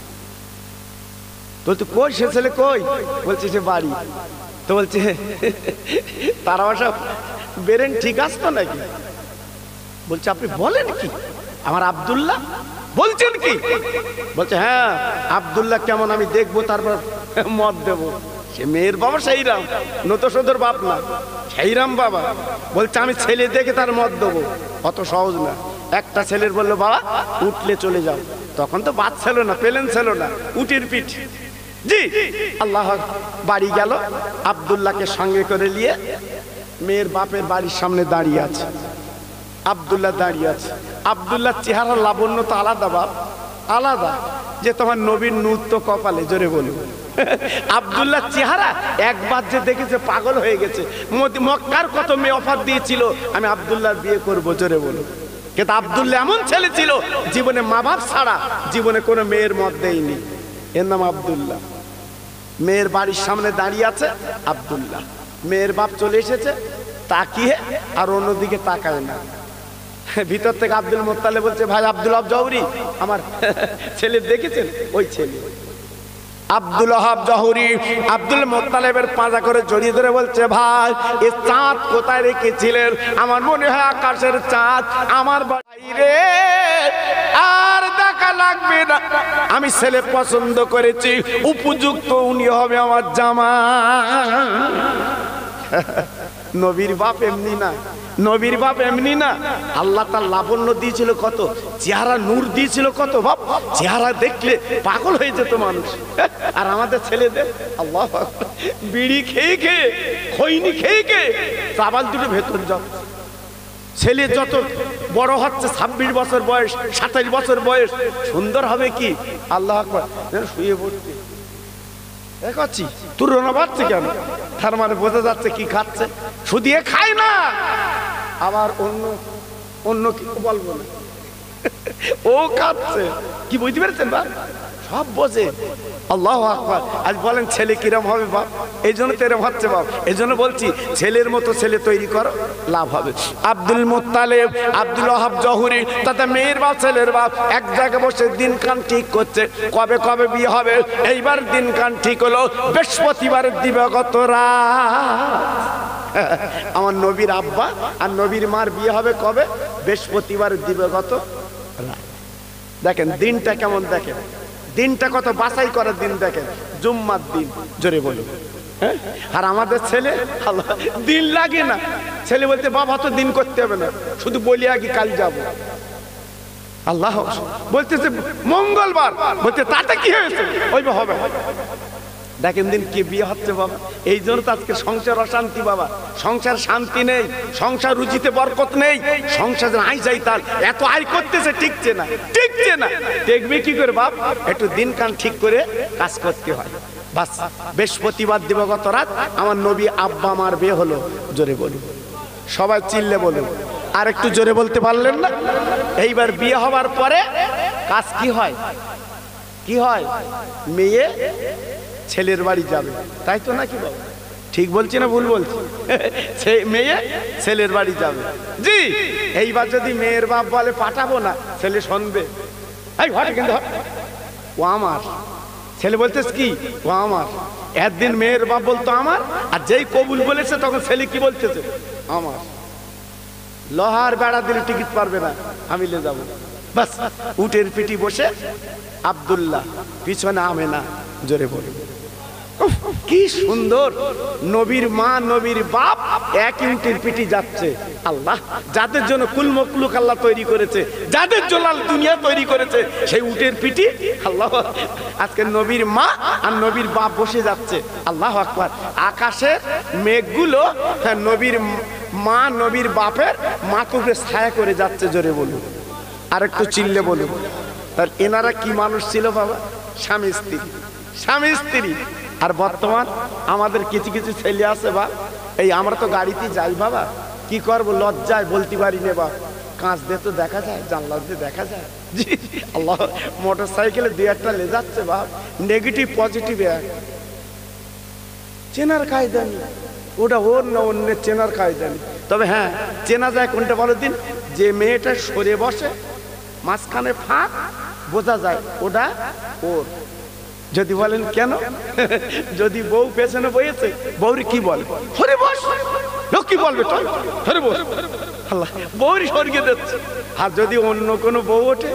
বলতে কই সে ছেলে কই? বলছে সে বাড়ি। তো বলছে তারা সব বেরেন ঠিক আসতো নাকি? বলছে আপনি বলেন কি, আমার আব্দুল্লাহ বলছেন কি? বলছে হ্যাঁ, আব্দুল্লাহ কেমন আমি দেখবো, তারপর মত দেব। সে মেয়ের বাবা সেইরাম, নত সদর বাপ না, সেইরাম বাবা। বলছে আমি ছেলে দেখে তার মত দেবো, অত সহজ না। একটা ছেলের বললো, বাবা উঠলে চলে যাও। তখন তো বাদ ছিল না, পেলেন ছিল না, উটির পিঠ। জি, আল্লাহ। বাড়ি গেল, আব্দুল্লাহকে সঙ্গে করে নিয়ে মেয়ের বাপের বাড়ির সামনে দাঁড়িয়ে আছে। আব্দুল্লাহ দাঁড়িয়ে আছে। আব্দুল্লাহ চেহারা লাবণ্য তো আলাদা বাপ, আলাদা। যে তোমার নবীর নূর তো কপালে, জোরে বলবো। আব্দুল্লাহ চেহারা একবার যে দেখেছে পাগল হয়ে গেছে। মক্কার কত মেয়ে অফার দিয়েছিল, আমি আব্দুল্লাহ বিয়ে করবো, জোরে বলো। কিন্তু আব্দুল্লাহ এমন ছেলে ছিল জীবনে মা বাপ ছাড়া জীবনে কোনো মেয়ের মত দেয়নি। এর নাম আব্দুল্লাহ। মেয়ের বাড়ির সামনে দাঁড়িয়ে আছে আব্দুল্লাহ, মেয়ের বাপ চলে এসেছে, তাকিয়ে আর অন্যদিকে তাকায় না। ভিতর থেকে আব্দুল মোত্তালেব বলছে, ভাই আব্দুল ওহাব জহুরি আমার ছেলে দেখেছেন? ওই ছেলে আব্দুল ওহাব জহুরি আব্দুল মোত্তালেবের পাঁজা করে জড়িয়ে ধরে বলছে, ভাই এই চাঁদ কোথায় রেখেছিলেন? আমার মনে হয় আকাশের চাঁদ। আমার বাইরে আর দেখা লাগবে না, আমি ছেলে পছন্দ করেছি, উপযুক্ত উনি হবে আমার জামাই। নবীর বাপ এমনি না, নবীর বাপ এমনি না। আল্লাহ তার লাবণ্য দিয়েছিল কত, চেহারা নূর দিয়েছিল কত, বাপ চেহারা দেখলে পাগল হয়ে যেত মানুষ। আর আমাদের ছেলেদের আল্লাহ বিড়ি খেয়ে খেয়ে, খৈনি খেয়ে খেয়ে চাবাল দুটো ভেতর যাও। ছেলে যত বড় হচ্ছে, 26 বছর বয়স, 27 বছর বয়স, সুন্দর হবে কি আল্লাহ আকবার, শুয়ে পড়ছে দেখছি তুলনা বাড়ছে কেন? তার মানে বোঝা যাচ্ছে কি খাচ্ছে, শুধু খায় না, আবার অন্য কি বলবো না, ও খাচ্ছে। কি বুঝতে পেরেছেন বাপ? সব বোঝে। আল্লাহু আকবার। আজ বলেন ছেলে কিরম হবে বাপ? এই জন্য তো এরম হচ্ছে বাপ। এই জন্য বলছি ছেলের মতো ছেলে তৈরি করো, লাভ হবে। আব্দুল মুত্তালিব আব্দুল ওহাব জহুরি তাতে মেয়ের বাপ ছেলের বাপ এক জায়গায় বসে দিনকান ঠিক করছে, কবে কবে বিয়ে হবে। এইবার দিনকান ঠিক হলো বৃহস্পতিবারের দিবাগত রাত। আমার নবীর আব্বা আর নবীর মার বিয়ে হবে কবে? বৃহস্পতিবারের দিবাগত রাত। দেখেন দিনটা কেমন, দেখেন দিনটা কত বাছাই করার দিন, দেখেন জুম্মার দিন, জোরে বলুন। আর আমাদের ছেলে আল্লাহ দিন লাগে না, ছেলে বলতে বাবা তো দিন করতে হবে না, শুধু বলি আগে কাল যাব। আল্লাহ বলতেছে মঙ্গলবার, বলতে তাতে কি হয়েছে, ওই হবে। দেখেন দিন কি বিয়ে হচ্ছে বাবা। এই জন্য তো আজকে সংসার অশান্তি বাবা, সংসার শান্তি নেই, সংসার রুচিতে বরকত নেই, সংসার আই যাই তার এত আয় করতেছে, টিকছে না, টিকছে না। দেখবে কি করে বাপ? একটু দিন কান ঠিক করে কাজ করতে হয়। বাস বৃহস্পতিবার দিবাগত রাত আমার নবী আব্বা আমার বিয়ে হলো, জোরে বলুন, সবাই চিল্লে বলুন। আর একটু জোরে বলতে পারলেন না? এইবার বিয়ে হবার পরে কাজ কি হয়? কি হয়? মেয়ে ছেলের বাড়ি যাবে, তাই তো নাকি বাবা? ঠিক বলছি না ভুল বলছি? মেয়ে ছেলের বাড়ি যাবে, জি। এইবার যদি মেয়ের বাপ বলে পাঠাবো না, ছেলে শুনবে, এই ঘরে কিন্তু ও আমার ছেলে বলতেছ কি, ও আমার। একদিন মেয়ের বাপ বলতো আমার, আর যেই কবুল বলেছে তখন ছেলে কি বলতেছে, আমার। লোহার বেড়া দিলে টিকিট পারবে না, আমি লে যাবো। বাস উটের পিঠি বসে আব্দুল্লাহ, পিছনে আমেনা, জোরে বলে কি সুন্দর। নবীর মা নবীর বাপ এক উটের পিঠি যাচ্ছে। আল্লাহ যাদের জন্য কুল মখলুক আল্লাহ তৈরি করেছে, যাদের জন্য দুনিয়া তৈরি করেছে, সেই উটের পিঠি আল্লাহ। আজকে নবীর মা আর নবীর বাপ বসে যাচ্ছে। আল্লাহ আকবার। আকাশের মেঘগুলো নবীর মা নবীর বাপের মাথুরে ছায়া করে যাচ্ছে, জোরে বলুন। আর একটু চিল্লে বলুন। তার এনারা কি মানুষ ছিল বাবা? স্বামী স্ত্রী, স্বামী স্ত্রী। আর বর্তমান আমাদের কিছু কিছু ছেলে আছে বা এই আমরা তো গাড়িতে যাই বাবা, কি করবো লজ্জায় বলতে পারি না বা, কাঁচ দিয়ে তো দেখা যায়, জানলা দিয়ে দেখা যায়। জি আল্লাহ, মোটর সাইকেলে দুই একটা লে যাচ্ছে বাপ, নেগেটিভ পজিটিভ এক চেনার কায়দা নেই, ওটা ওর না অন্যের চেনার কায়দা নেই। তবে হ্যাঁ চেনা যায় কোনটা বলো দিন, যে মেয়েটা সরে বসে মাঝখানে ফাঁক, বোঝা যায় ওটা ওর। যদি বলেন কেন, যদি বউ পেছনে বসেছে, বউরি কি বলে, সরে বস, লোক কি বলবে, তো সরে বস, আল্লাহ বউরি সরিয়ে দিচ্ছে। আর যদি অন্য কোনো বউ ওঠে,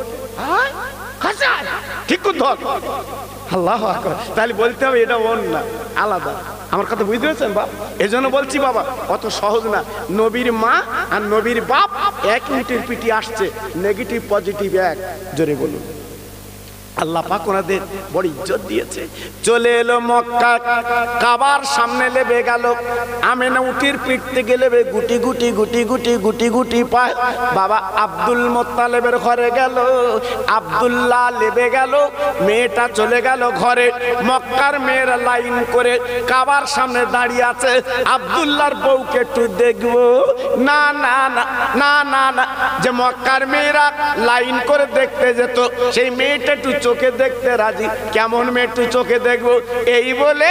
ঠিক ধর, আল্লাহ আকবার, তাহলে বলতে হবে এটা ওর না, আলাদা। আমার কথা বুঝতে পেরেছেন বাপ? এই জন্য বলছি বাবা অত সহজ না। নবীর মা আর নবীর বাপ এক উটের পিঠে আসছে, নেগেটিভ পজিটিভ এক, জোরে বলুন। আল্লাহ পাক ওনাদের বড় ইজ্জত দিয়েছে। চলে এলো মক্কা, কাবার সামনে লেবে গেল। আমেনা উটির পিটতে গেলে গুটি গুটি গুটি গুটি গুটি গুটি পায় বাবা আব্দুল মোত্তালেবের ঘরে গেল। আব্দুল্লাহ লেবে গেল, মেয়েটা চলে গেল ঘরে। মক্কার মেয়েরা লাইন করে কাবার সামনে দাঁড়িয়ে আছে। আব্দুল্লাহর বউকে একটু দেখবো, না না না না না না, যে মক্কার মেয়েরা লাইন করে দেখতে যেত সেই মেয়েটা একটু চোখে দেখতে রাজি। কেমন মেয়ে একটু চোখে দেখবো, এই বলে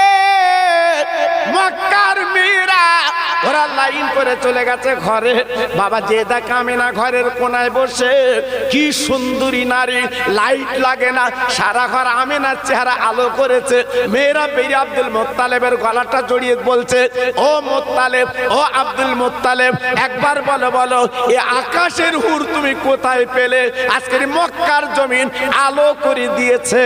মক্কার মেয়েরা ওরা লাইন করে চলে গেছে ঘরে। বাবা যে দেখা আমেনা ঘরের কোনায় বসে, কি সুন্দরী নারী, লাইট লাগে না, সারা ঘর আমেনার চেহারা আলো করেছে। মেয়েরা বেরিয়ে আব্দুল মোত্তালেবের গলাটা জড়িয়ে বলছে, ও মোত্তালেব, ও আব্দুল মোত্তালেব, একবার বলো বলো এ আকাশের হুর তুমি কোথায় পেলে? আজকের মক্কার জমিন আলো করে দিয়েছে।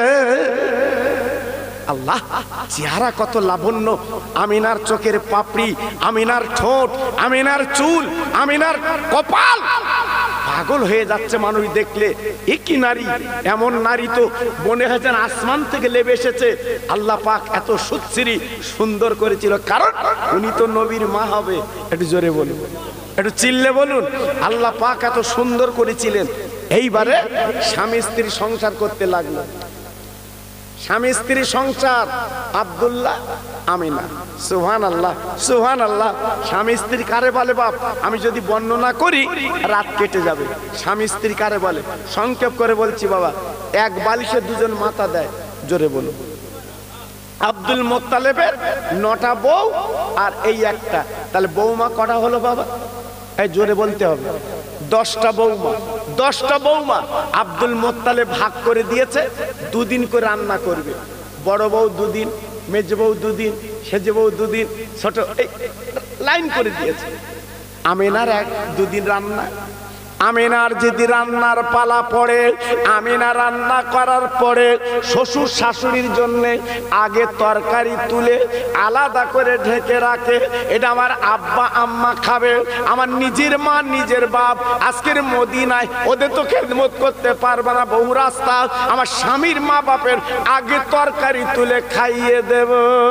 আল্লাহ, চেহারা কত লাবণ্য, আমিনার চোখের পাপড়ি, আমিনার ঠোঁট, আমিনার চুল, আমিনার কপাল, পাগল হয়ে যাচ্ছে মানুষ দেখলে। এ কি নারী! এমন নারী তো মনে হয় যেন আসমান থেকে লেবে এসেছে। আল্লাহ পাক এত সুশ্রী সুন্দর করেছিল, কারণ উনি তো নবীর মা হবে। একটু জোরে বলুন, একটু চিল্লে বলুন। আল্লাহ পাক এত সুন্দর করেছিলেন। এইবারে স্বামী স্ত্রী সংসার করতে লাগলো। স্বামী স্ত্রী সংসার, আব্দুল্লাহ আমিনা। সুবহানাল্লাহ, সুবহানাল্লাহ। স্বামী স্ত্রী কারে বলে বাপ? আমি যদি বর্ণনা করি রাত কেটে যাবে। স্বামী স্ত্রী কারে বলে? সংক্ষেপ করে বলছি বাবা, এক বালিশে দুজন মাথা দেয়। জোরে বলুন। আব্দুল মোত্তালেবের 9টা বউ আর এই একটা, তাহলে বৌমা কটা হলো বাবা? এই জোরে বলতে হবে। 10টা বৌমা, 10টা বৌমা আব্দুল মোত্তালেব ভাগ করে দিয়েছে। 2 দিন করে রান্না করবে। বড় বউ 2 দিন, মেজ বউ 2 দিন, সেজ বউ 2 দিন, ছোট এই লাইন করে দিয়েছে। আমিনার 2 দিন রান্না। আমিনার যদি রান্নার পালা পড়ে, আমিনা রান্না করার পরে শ্বশুর শাশুড়ির জন্য আগে তরকারি তুলে আলাদা করে ঢেকে রাখে। এটা আমার আব্বা আম্মা খাবে, আমার নিজের মা নিজের বাপ। আজকের মদিনায় ওদের তো খেদমত করতে পারবে না, বহু রাস্তা। আমার স্বামীর মা বাপের আগে তরকারি তুলে খাইয়ে দেব।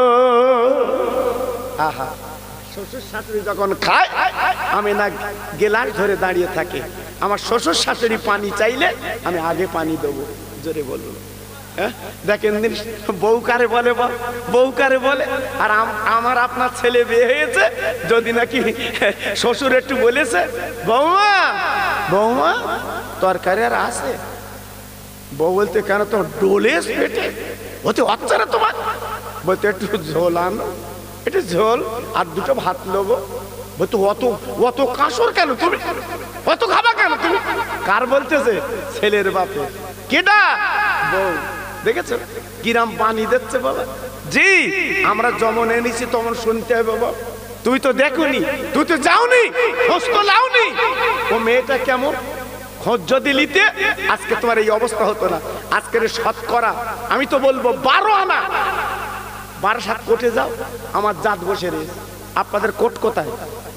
আহা, শ্বশুর শাশুড়ি যখন খায়, আমিনা গেলাস ধরে দাঁড়িয়ে থাকে। আমার শ্বশুর শাশুড়ি পানি চাইলে আমি আগে পানি দেবো। জোরে বলুন। দেখেন বউ কারে বলে, বউ কারে বলে। আর আমার আপনার ছেলে বিয়ে হয়েছে, যদি নাকি শ্বশুর একটু বলেছে, বৌমা বৌমা তরকারি আর আছে, বউ বলতে কেন তো ডোলে পেটে বলতে অচ্ছারা তোমার, বলতে একটু ঝোল আনো, একটু ঝোল আর 2টো ভাত নেবো। বলতো অত অত কাঁসর কেন তুমি, অত খাবা কেন তুমি? কার বলতেছে? ছেলের বাপে। কেডা? বউ। দেখেছো কিরাম পানি দিচ্ছে বাবা? জি, আমরা যেমন এনেছি তেমন শুনতে হবে বাবা। তুই তো দেখোনি, তুই তো যাওনি, খোঁজ তো লাওনি। ও মেয়েটা কেমন, খোঁজ যদি নিতে আজকে তোমার এই অবস্থা হতো না। আজকের শতকরা আমি তো বলবো 12 আনা। 12 কোটে যাও, আমার জাত বসে রে। আপনাদের কোট কোথায়?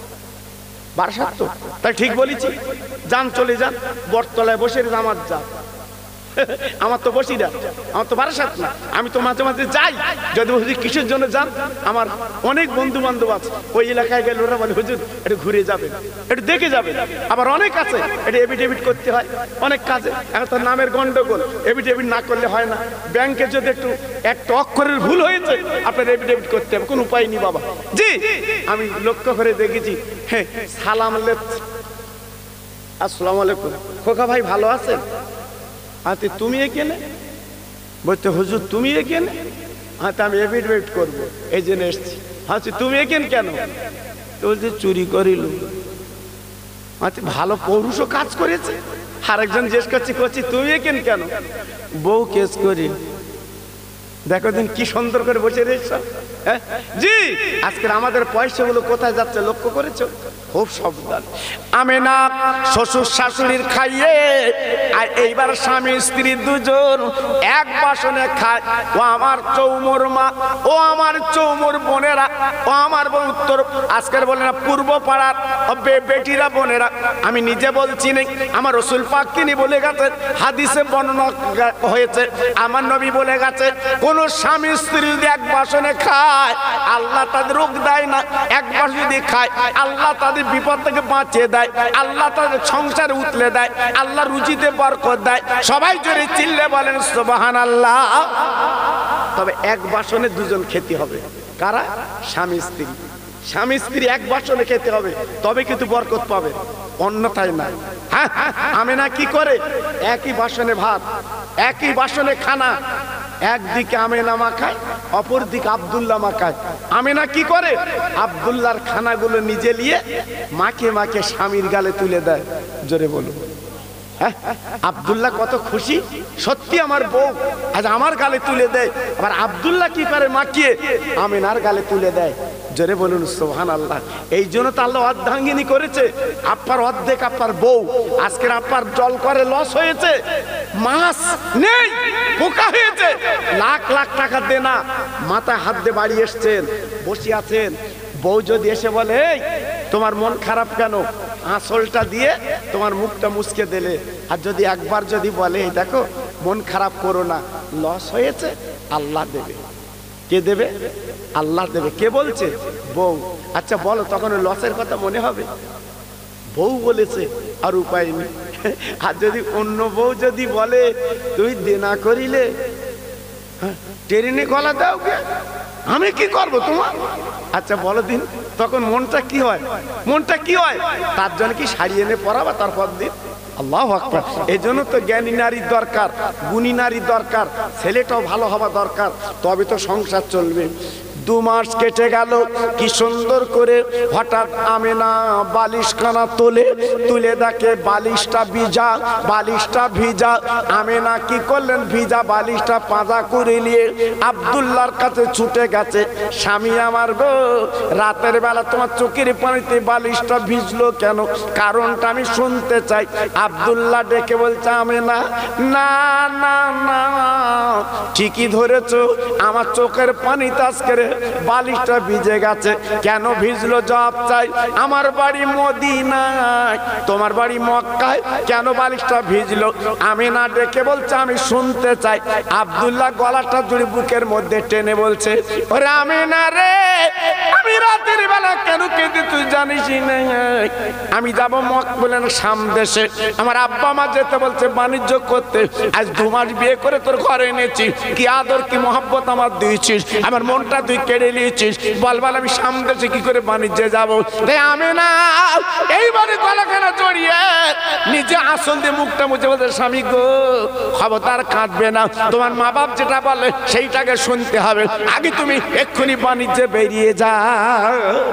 12 তো, তাই ঠিক বলেছি। যান, চলে যান, বটতলায় বসে রে আমার জাত। আমার তো বসি না, আমার তো 12 না। আমি তো মাঝে মাঝে যাই, যদি হুজুর কিসের জন্য যান, আমার অনেক বন্ধু বান্ধব আছে ওই এলাকায় গেলে ওরা বলে হুজুর একটু ঘুরে যাবেন, একটু দেখে যাবেন। আবার অনেক আছে এটা এভিডেভিট করতে হয়, অনেক কাজে। এখন তো নামের গন্ডগোল, এভিডেভিট না করলে হয় না। ব্যাংকে যদি একটা অক্ষরের ভুল হয়েছে, আপনার এভিডেভিট করতে হবে, কোনো উপায় নেই বাবা। জি, আমি লক্ষ্য করে দেখেছি। হ্যাঁ, সালাম আসসালামু আলাইকুম। খোকা ভাই ভালো আছেন? আচ্ছা, তুমি এখানে? বলতে হুজুর তুমি এখানে? আচ্ছা, আমি এভিডেভিট করবো এই জন্য এসছি। আচ্ছা, তুমি এখানে কেন? তো বলছে চুরি করিল। আচ্ছা, ভালো পৌরুষও কাজ করেছে। আরেকজন জিজ্ঞেস করছি তুমি এখানে কেন? বউ কেস করি। দেখো দিন কি সুন্দর করে বসে রয়েছ। জি, আজকের আমাদের পয়সাগুলো কোথায় যাচ্ছে লক্ষ্য করেছো? খুব সাবধান। আমেনা শ্বশুর শাশুড়ির খাইয়ে আর এইবার স্বামী স্ত্রী দুজন এক বাসনে খায়। ও আমার চৌমুর মা, ও আমার চৌমুর বোনেরা, ও আমার উত্তর আজকের বলে না পূর্ব পাড়ার বেটিরা বোনেরা, আমি নিজে বলছি না, আমার রাসূল পাক তিনি বলে গেছেন, হাদিসে বর্ণনা হয়েছে, আমার নবী বলে গেছে, কোন স্বামী স্ত্রী যদি এক বাসনে খায় আল্লাহ তাদের রোগ দেয় না। একবার যদি খায় আল্লাহ তাদের বিপদ থেকে বাঁচিয়ে দেয়, আল্লাহ তাদের সংসারে উতলে দেয়, আল্লাহ রুজিতে বরকত দেয়। সবাই জোরে চিল্লে বলেন সুবহানাল্লাহ। তবে এক বাসনে দুজন খেতে হবে। কারা? স্বামী স্ত্রী। স্বামী স্ত্রী এক বাসনে খেতে হবে, তবে কিন্তু বরকত পাবে, অন্যথায় না। হ্যাঁ, আমেনা কি করে? একই বাসনে ভাত, একই বাসনে খানা, একদিকে আমেনা মাখায়, অপর দিকে আব্দুল্লাহ মাখায়। আমেনা কি করে? আব্দুল্লাহর খানাগুলো নিজে নিয়ে মাকে মাকে স্বামীর গালে তুলে দেয়। জোরে বলুন। হ্যাঁ, আব্দুল্লাহ কত খুশি, সত্যি আমার বউ আজ আমার গালে তুলে দেয়। আবার আব্দুল্লাহ কি করে? মাখিয়ে আমেনার গালে তুলে দেয়। জোরে বলুন সুবহানাল্লাহ। এই জন্য তো আল্লাহ অর্ধাঙ্গিনী করেছে। আপ্পার অর্ধেক আপ্পার বউ। আজকের আপ্পার জল করে লস হয়েছে, মাছ নেই, পোকা হয়েছে, লাখ লাখ টাকা দেনা, মাথায় হাত দিয়ে বাড়ি এসছেন, বসে আছেন। বউ যদি এসে বলে, এই তোমার মন খারাপ কেন, আঁচলটা দিয়ে তোমার মুখটা মুছকে দিলে। আর যদি একবার যদি বলে, এই দেখো মন খারাপ করো না, লস হয়েছে, আল্লাহ দেবে। কে দেবে? আল্লাহ দেবে। কে বলছে? বউ। আচ্ছা বলো, তখন লসের কথা মনে হবে? বউ বলেছে, আর উপায় নেই। আর যদি অন্য বউ যদি বলে, তুই দেনা করিলে ট্রেনে গলা দাও, কে আমি কি করব তোমার? আচ্ছা বলো দিন, তখন মনটা কি হয়? মনটা কি হয়? তার জন্য কি শাড়ি এনে পরাবা তারপর দিন? আল্লাহু আকবার। এই জন্য তো জ্ঞানী নারীর দরকার, গুণী নারীর দরকার, ছেলেটাও ভালো হওয়া দরকার, তবে তো সংসার চলবে। 2 মাস কেটে গেল, কি সুন্দর করে হঠাৎ আমেনা বালিশখানা তুলে দেখে বালিশটা ভিজা, বালিশটা ভিজা। আমেনা কি করলেন? ভিজা বালিশটা পাজা করে নিয়ে আব্দুল্লাহর কাছে ছুটে গেছে। স্বামী আমার গো, রাতের বেলা তোমার চোখের পানিতে বালিশটা ভিজলো কেন? কারণটা আমি শুনতে চাই। আব্দুল্লাহ ডেকে বলছে, আমেনা না না না, ঠিকই ধরেছো, আমার চোখের পানিতে আজকে বালিশটা ভিজে গেছে। কেন ভিজলো? জবাব চাই। আমার বাড়ি মদিনায়, তোমার বাড়ি মক্কায়, কেন বালিশটা ভিজলো? আমেনা ডেকে বলছে, আমি শুনতে চাই। আব্দুল্লাহ গলাটা জুড়ে বুকের মধ্যে টেনে বলছে, ওরে আমেনা রে, আমি রাতের বেলা কেন কেঁদে তুই জানিস না? আমি যাব মক্কেলের সামদেশে, আমার আব্বা মা যেতে বলছে বাণিজ্য করতে। আজ 2 মাস বিয়ে করে তোর ঘরে এনেছি, কি আদর কি মহব্বত আমার দিয়েছিস, আমার মনটা তুই কেড়ে নিয়েছিস। বলবাল আমি সামদেশে কি করে বাণিজ্যে যাবো? তাই আমেনা এইবারে গলাখানা জড়িয়ে নিজে আঁচল দিয়ে মুখটা মুছে বলতে, স্বামী গো খবরদার কাঁদবে না, তোমার মা বাপ যেটা বলে সেইটাকে শুনতে হবে, আগে তুমি এক্ষুনি বাণিজ্যে বেরিয়ে যাও।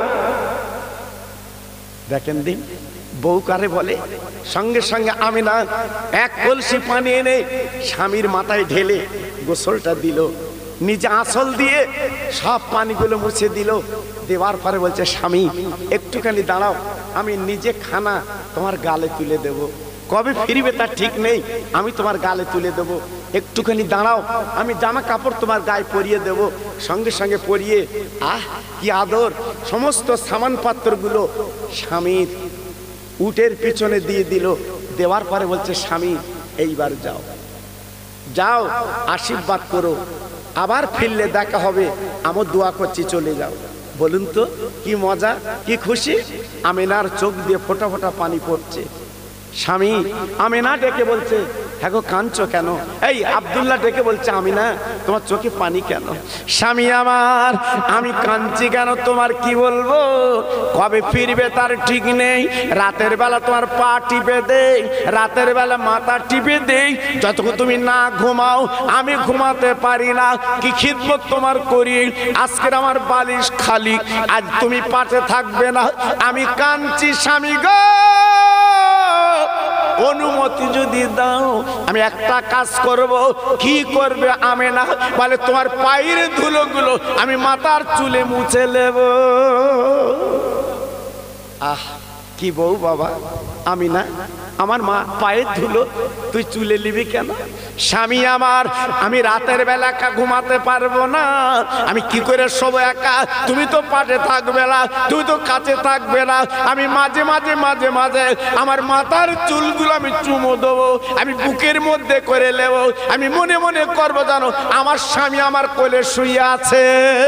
দেখেন দিন বউ কারে বলে। সঙ্গে সঙ্গে আমেনা 1 কলসি পানি এনে স্বামীর মাথায় ঢেলে গোসলটা দিল, নিজে আঁচল দিয়ে সব পানিগুলো মুছে দিল। দেওয়ার পরে বলছে, স্বামী একটুখানি দাঁড়াও, আমি নিজে খানা তোমার গালে তুলে দেব। কবে ফিরবে তার ঠিক নেই, আমি তোমার গালে তুলে দেব। একটুখানি দাঁড়াও, আমি জামা কাপড় তোমার গায়ে পরিয়ে দেব। সঙ্গে সঙ্গে পরিয়ে, আহ কি আদর, সমস্ত সামান পাত্রগুলো স্বামীর উটের পিছনে দিয়ে দিল। দেওয়ার পরে বলছে, স্বামী এইবার যাও, যাও আশীর্বাদ করো, আবার ফিরলে দেখা হবে, আমার দোয়া করছি, চলে যাও। বলুন তো কি মজা, কি খুশি। আমেনার চোখ দিয়ে ফোঁটা ফোঁটা পানি পড়ছে। স্বামী আমেনা ডেকে বলছে, হ্যাঁ গো কাঁদছো কেন? এই আব্দুল্লাহ ডেকে বলছে, আমিনা তোমার চোখে পানি কেন? স্বামী আমার, আমি কাঁদছি কেন তোমার কি বলবো, কবে ফিরবে তার ঠিক নেই। রাতের বেলা তোমার পা টিপে দেই, রাতের বেলা মাথা টিপে দেই, যতক্ষণ তুমি না ঘুমাও আমি ঘুমাতে পারি না। কি খিদমত তোমার করি, আজকের আমার বালিশ খালি, আজ তুমি পাশে থাকবে না, আমি কাঁদছি স্বামী গো। অনুমতি যদি দাও আমি একটা কাজ করব। কি করবে আমেনা? বলে, তোমার পায়ের ধুলোগুলো আমি মাথার চুলে মুছে নেব। আহ কি বউ বাবা? আমি না, আমার মা পায়ের ধুলো তুই চুলে নিবি কেন? স্বামী আমার, আমি রাতের বেলা একা ঘুমাতে পারবো না, আমি কি করে শোবো একা? তুমি তো পাশে থাকবে না, তুই তো কাছে থাকবে না, আমি মাঝে মাঝে মাঝে মাঝে আমার মাথার চুলগুলো আমি চুমো দেবো, আমি বুকের মধ্যে করে নেবো, আমি মনে মনে করবো জানো আমার স্বামী আমার কোলে শুয়ে আছে।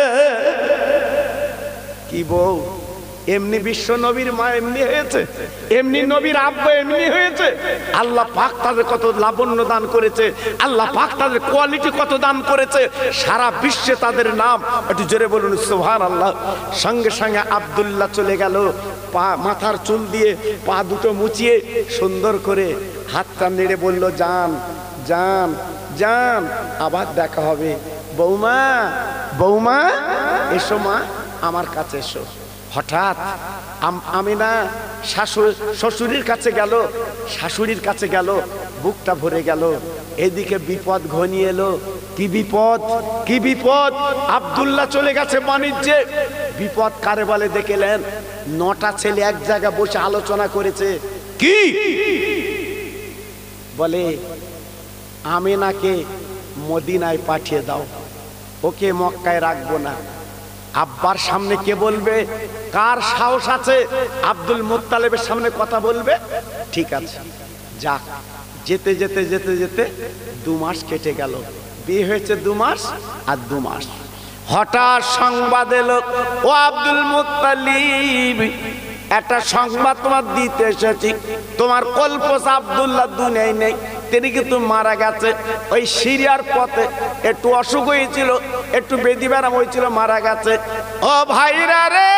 কি বউ? এমনি বিশ্ব নবীর মা এমনি হয়েছে, এমনি নবীর আব্বা এমনি হয়েছে। আল্লাহ পাক তাদের কত লাবণ্য দান করেছে, আল্লাহ পাক তাদের কোয়ালিটি কত দান করেছে, সারা বিশ্বে তাদের নাম। একটু জোরে বলুন সুবহানাল্লাহ। সঙ্গে সঙ্গে আব্দুল্লাহ চলে গেল, পা মাথার চুল দিয়ে পা দুটো মুচিয়ে সুন্দর করে হাতটা নেড়ে বলল, যান যান যান, আবার দেখা হবে। বৌমা বৌমা এসো মা, আমার কাছে এসো। হঠাৎ আমিনা শ্বশুরের কাছে গেল, শাশুড়ির কাছে গেল, বুকটা ভরে গেল। এদিকে বিপদ ঘনিয়ে এলো। কি বিপদ? কি বিপদ? আব্দুল্লাহ চলে গেছে বাণিজ্যে। বিপদ কারে বলে দেখলেন? 9টা ছেলে এক জায়গায় বসে আলোচনা করেছে। কি বলে? আমিনাকে মদিনায় পাঠিয়ে দাও, ওকে মক্কায় রাখবো না। আব্বার সামনে কে বলবে? কার সাহস আছে আব্দুল মুত্তালিবের সামনে কথা বলবে? ঠিক আছে, যাক। যেতে যেতে যেতে যেতে 2 মাস কেটে গেল। বিয়ে হয়েছে 2 মাস আর 2 মাস। হঠাৎ সংবাদ এলো, ও আব্দুল মুত্তালিব, একটা সংবাদ তোমার দিতে এসেছি। তোমার কল্পস আব্দুল্লাহ দুনিয়ায় নেই, তিনি কিন্তু মারা গেছে। ওই সিরিয়ার পথে একটু অসুখ হয়েছিল, একটু বেদি ব্যারাম হয়েছিল, মারা গেছে। ও ভাইরা রে,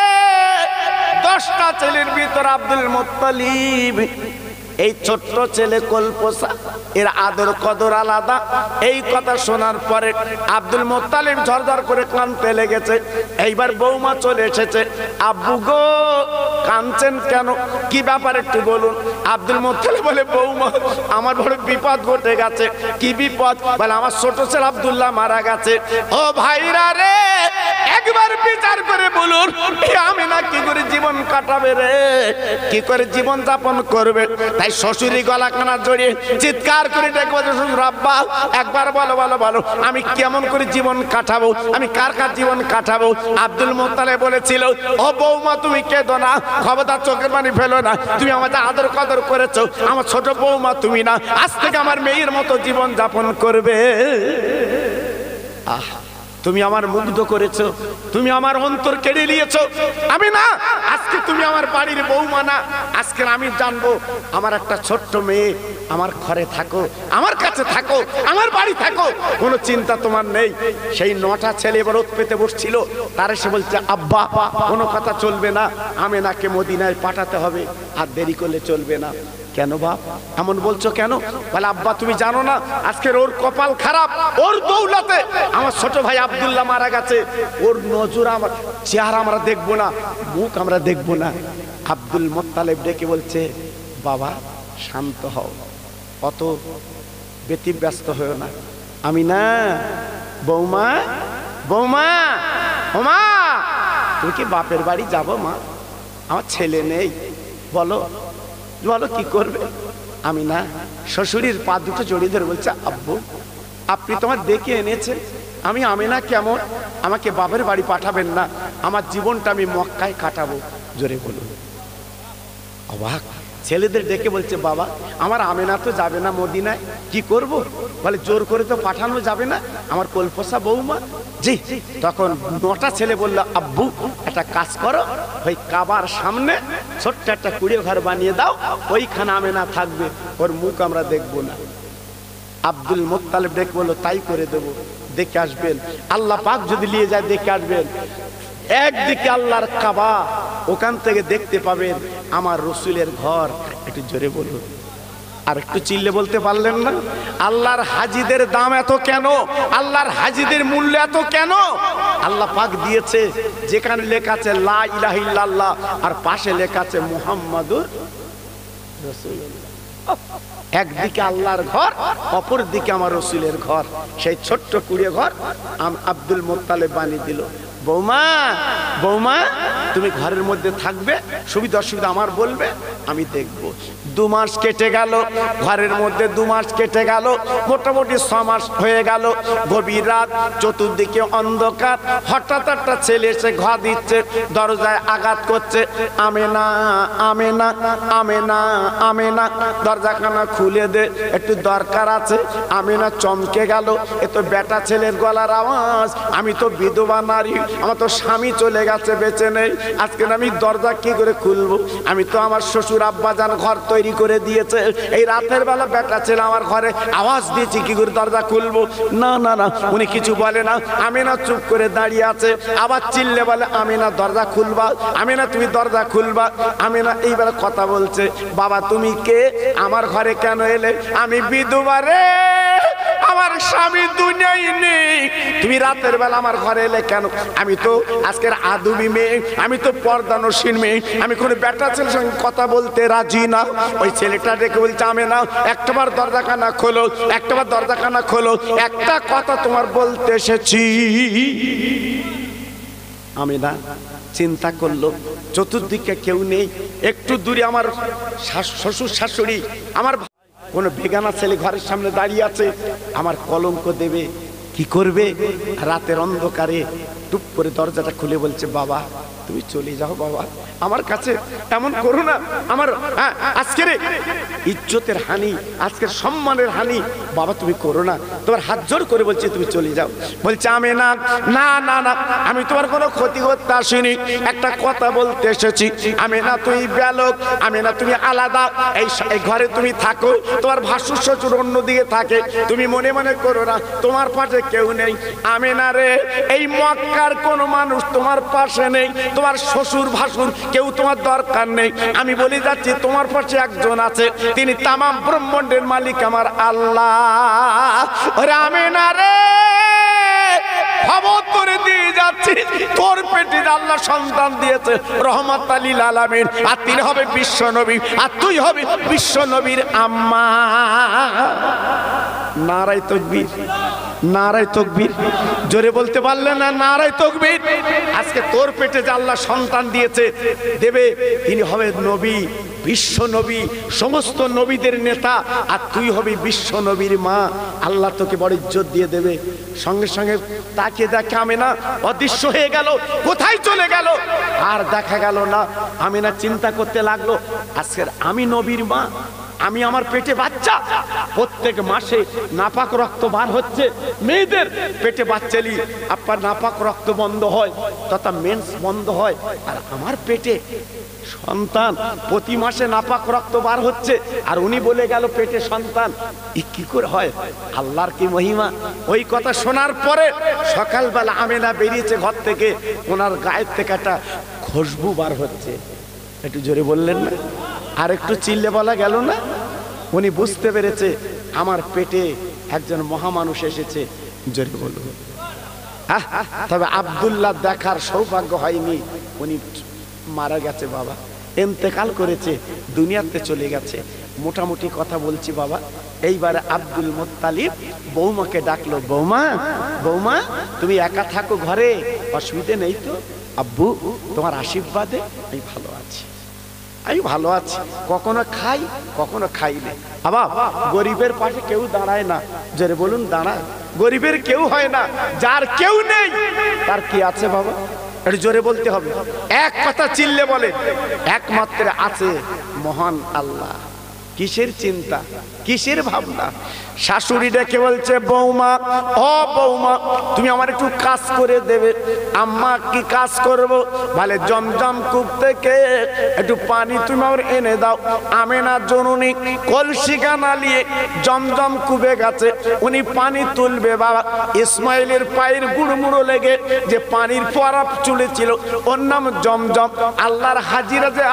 10টা ছেলের ভিতর আব্দুল মুত্তালিব এই ছোট্ট ছেলে কল্পসা, এর আদর কদর আলাদা। এই কথা শোনার পরে আব্দুল মুত্তালিব ঝরঝর করে কাঁদতে লেগেছে। এইবার বৌমা চলে এসেছে। আব্বু গো, কাঁদছেন কেন? কি ব্যাপার একটু বলুন। আব্দুল মুত্তালিব বলে, বৌমা আমার বড় বিপদ ঘটে গেছে। কি বিপদ? বলে, আমার ছোট ছেলে আব্দুল্লাহ মারা গেছে। ও ভাইরা রে, একবার বিচার করে বলুন, আমিনা কি করে জীবন কাটাবে রে? কি করে জীবন যাপন করবে? তাই শ্বশুরি গলা কানা জড়িয়ে চিৎকার করে দেখবো, শ্বশুর আব্বা একবার বলো বলো বলো, আমি কেমন করে জীবন কাটাবো, আমি কার কার জীবন কাটাবো? আব্দুল মুত্তালিব বলেছিল, ও বৌমা তুমি কেঁদো না, খবরদার চোখের পানি ফেলো না, তুমি আমাদের আদর কদর করেছো, আমার ছোট বৌমা তুমি না, আজ থেকে আমার মেয়ের মতো জীবন যাপন করবে। আহ, তুমি আমার মুগ্ধ করেছো, তুমি আমার অন্তর কেড়ে নিয়েছো। আমি না, আজকে তুমি আমার বাড়ির বৌমা না, আজকে আমি জানবো আমার একটা ছোট্ট মেয়ে আমার ঘরে থাকো, আমার কাছে থাকো, আমার বাড়ি থাকো, কোনো চিন্তা তোমার নেই। সেই 9টা ছেলে এবার ওত পেতে বসছিল। তার এসে বলছে, আব্বা কোনো কথা চলবে না, আমিনাকে মদিনায় পাঠাতে হবে, আর দেরি করলে চলবে না। কেন বাপ এমন বলছো কেন? বলে, আব্বা তুমি জানো না আজকের ওর কপাল খারাপ, ওর দৌলতে আমার ছোট ভাই আব্দুল্লাহ মারা গেছে, ওর নজর আমার চেহারা আমরা দেখবো না, মুখ আমরা দেখবো না। আব্দুল মুত্তালিব ডেকে বলছে, বাবা শান্ত হও, অত ব্যতিব্যস্ত হয়েও না। আমি না, বৌমা বৌমা ওমা, তুমি কি বাপের বাড়ি যাবো? মা আমার ছেলে নেই, বলো বলো কি করবে? আমি না, শ্বশুরের পা দুটো জড়িয়ে ধরে বলছে, আব্বু আপনি তোমার দেখে এনেছেন, আমি আমিনা কেমন, আমাকে বাপের বাড়ি পাঠাবেন না, আমার জীবনটা আমি মক্কায় কাটাবো। জোরে বলুন। অবাক ছেলেদের ডেকে বলছে, বাবা আমার আমিনা তো যাবে না মদিনায়, কি করব? বলে, জোর করে তো পাঠানো যাবে না, আমার কল্পসা বৌমা। জি। তখন 9টা ছেলে বলল, আব্বু একটা কাজ করো, ওই কাবার সামনে ছোট্ট একটা কুড়িয়ে ঘর বানিয়ে দাও, ওইখানে আমিনা থাকবে, ওর মুখ আমরা দেখবো না। আব্দুল মুত্তালিব ডেকে বললো, তাই করে দেবো, দেখে আসবেন, আল্লাহ পাক যদি নিয়ে যায় দেখে আসবেন। একদিকে আল্লাহর কাবা, ওখান থেকে দেখতে পাবেন আমার রসুলের ঘর। একটু জোরে বলুন, আর একটু চিল্লে বলতে পারলেন না? আল্লাহর হাজিদের দাম এত কেন? আল্লাহর হাজিদের মূল্য এত কেন? আল্লাহ পাক দিয়েছে, যেখানে লেখা আছে লা ইলাহা ইল্লাল্লাহ আর পাশে লেখা আছে মুহাম্মাদুর রাসূলুল্লাহ। একদিকে আল্লাহর ঘর, অপর দিকে আমার রসুলের ঘর। সেই ছোট্ট কুড়িয়ে ঘর আব্দুল মুত্তালিব বানিয়ে দিল। বৌমা বৌমা তুমি ঘরের মধ্যে থাকবে, সুবিধা অসুবিধা আমার বলবে, আমি দেখব। 2 মাস কেটে গেল, ঘরের মধ্যে 2 মাস কেটে গেল, মোটামুটি 6 মাস হয়ে গেল। গভীর রাত, চতুর্দিকে অন্ধকার, হঠাৎ একটা ছেলে এসে ঘা দিচ্ছে, দরজায় আঘাত করছে, আমেনা আমেনা আমেনা আমেনা, দরজাখানা খুলে দে, একটু দরকার আছে। আমেনা চমকে গেল, এ তো বেটা ছেলের গলার আওয়াজ, আমি তো বিধবা নারী, আমার তো স্বামী চলে গেছে, বেঁচে নেই, আজকে আমি দরজা কি করে খুলবো? আমি তো আমার শ্বশুর আব্বাজান ঘর তৈরি করে দিয়েছে, এই রাতের বেলা বেটা ছেলে আমার ঘরে আওয়াজ দিয়েছি, কি করে দরজা খুলবো? না না না, উনি কিছু বলে না। আমেনা চুপ করে দাঁড়িয়ে আছে, আবার চিল্লে বলে, আমেনা দরজা খুলবা, আমেনা তুমি দরজা খুলবা। আমেনা এইবার কথা বলছে, বাবা তুমি কে, আমার ঘরে কেন এলে? আমি বিধবা রে, আমার স্বামী দুনিয়ায় নেই, তুমি রাতের বেলা আমার ঘরে এলে কেন? আমি তো আজকের আদুবি মেয়ে, আমি তো পর্দানসীন মেয়ে, আমি কোনো বেটা ছেলের সঙ্গে কথা বলতে রাজি না। ওই ছেলেটা ডেকে বলছে, আমেনা একটাবার দরজাখানা খোলো, একটাবার দরজাখানা খোলো, একটা কথা তোমার বলতে এসেছি। আমেনা চিন্তা করলো, চতুর্দিকে কেউ নেই, একটু দূরে আমার শ্বশুর শাশুড়ি, আমার কোনো বেগানা ছেলে ঘরের সামনে দাঁড়িয়ে আছে, আমার কলঙ্ক দেবে, কি করবে? রাতের অন্ধকারে টুপ করে দরজাটা খুলে বলছে, বাবা তুমি চলে যাও, বাবা আমার কাছে এমন করো না, আমার আজকের ইজ্জতের হানি, আজকের সম্মানের হানি, বাবা তুমি করো না, তোমার হাত জোর করে বলছি তুমি চলে যাও। বলছে আমেনা না না না, আমি তোমার কোনো ক্ষতি করতে আসিনি, একটা কথা বলতে এসেছি। আমেনা তুই ব্যালক, আমেনা তুমি আলাদা, এই ঘরে তুমি থাকো, তোমার ভাসুর শ্বশুর অন্যদিকে থাকে, তুমি মনে মনে করো না তোমার পাশে কেউ নেই। আমেনা রে, এই মক্কার কোনো মানুষ তোমার পাশে নেই, তোমার শ্বশুর ভাসুর কেউ তোমার দরকার নেই। আমি বলে যাচ্ছি তোমার পাশে একজন আছে, তিনি তামাম ব্রহ্মাণ্ডের মালিক আমার আল্লাহ। ওরে আমেনা রে, খবর করে দিয়ে যাচ্ছি, তোর পেটে আল্লাহ সন্তান দিয়েছে রহমত লিল আলামিন, আর তিনি হবে বিশ্ব নবী, আর তুই হবে বিশ্ব নবীর আম্মা। নারায়ে তাকবীর, নারায়ে তাকবীর, জোরে বলতে পারলে না? নারায়ে তাকবীর। আজকে তোর পেটে যে আল্লাহ সন্তান দিয়েছে, দেবে, তিনি হবে নবী, বিশ্ব নবী, সমস্ত নবীদের নেতা, আর তুই হবি বিশ্ব নবীর মা। আল্লাহ তোকে বড় ইজ্জত দিয়ে দেবে। সঙ্গে সঙ্গে তাকে দেখে আমেনা অদৃশ্য হয়ে গেল, কোথায় চলে গেল আর দেখা গেল না। আমেনা চিন্তা করতে লাগলো, আজকের আমি নবীর মা, আমি আমার পেটে বাচ্চা, প্রত্যেক মাসে নাপাক রক্ত বার হচ্ছে, মেয়েদের পেটে বাচ্চালি আপনার নাপাক রক্ত বন্ধ হয়, তথা মেন্স বন্ধ হয়, আর আমার পেটে সন্তান প্রতি মাসে নাপাক রক্ত বার হচ্ছে, আর উনি বলে গেল পেটে সন্তান, কি করে হয়? আল্লাহর কি মহিমা। ওই কথা শোনার পরে সকালবেলা আমেনা বেরিয়েছে ঘর থেকে, ওনার গায়ের থেকে একটা খুশবু বার হচ্ছে। একটু জোরে বললেন না? আর একটু চিল্লে বলা গেল না? উনি বুঝতে পেরেছে আমার পেটে একজন মহামানুষ এসেছে। জোরে বলবো। তবে আব্দুল্লাহ দেখার সৌভাগ্য হয়নি, উনি মারা গেছে বাবা, ইন্তেকাল করেছে, দুনিয়াতে চলে গেছে। মোটামুটি কথা বলছি বাবা। এইবারে আব্দুল মুত্তালিব বৌমাকে ডাকলো, বৌমা বৌমা তুমি একা থাকো ঘরে, অসুবিধে নেই তো? আব্বু তোমার আশীর্বাদে আমি ভালো আছি, আমি ভালো আছি, কখনো খাই কখনো খাই না। বাবা গরিবের পাশে কেউ দাঁড়ায় না, জোরে বলুন দাঁড়ায়। গরিবের কেউ হয় না, যার কেউ নেই তার কি আছে বাবা? একটু জোরে বলতে হবে, এক কথা চিল্লে বলে, একমাত্র আছে মহান আল্লাহ। কিসের চিন্তা, কিসের ভাবনা? শাশুড়ি ডেকে বলছে, বৌমা ও বৌমা তুমি আমার একটু কাজ করে দেবে। আম্মা কি কাজ করব? বলে জমজম কূপ থেকে একটু পানি তুমি আমার এনে দাও। আমেনা জননী কলসি গানা নিয়ে জমজম কূপে গেছে, উনি পানি তুলবে। বাবা ইসমাইলের পায়ের গুড়মুড়ো লেগে যে পানির ফোয়ারা চলেছিল, ওর নাম জমজম। আল্লাহর হাজিরা যে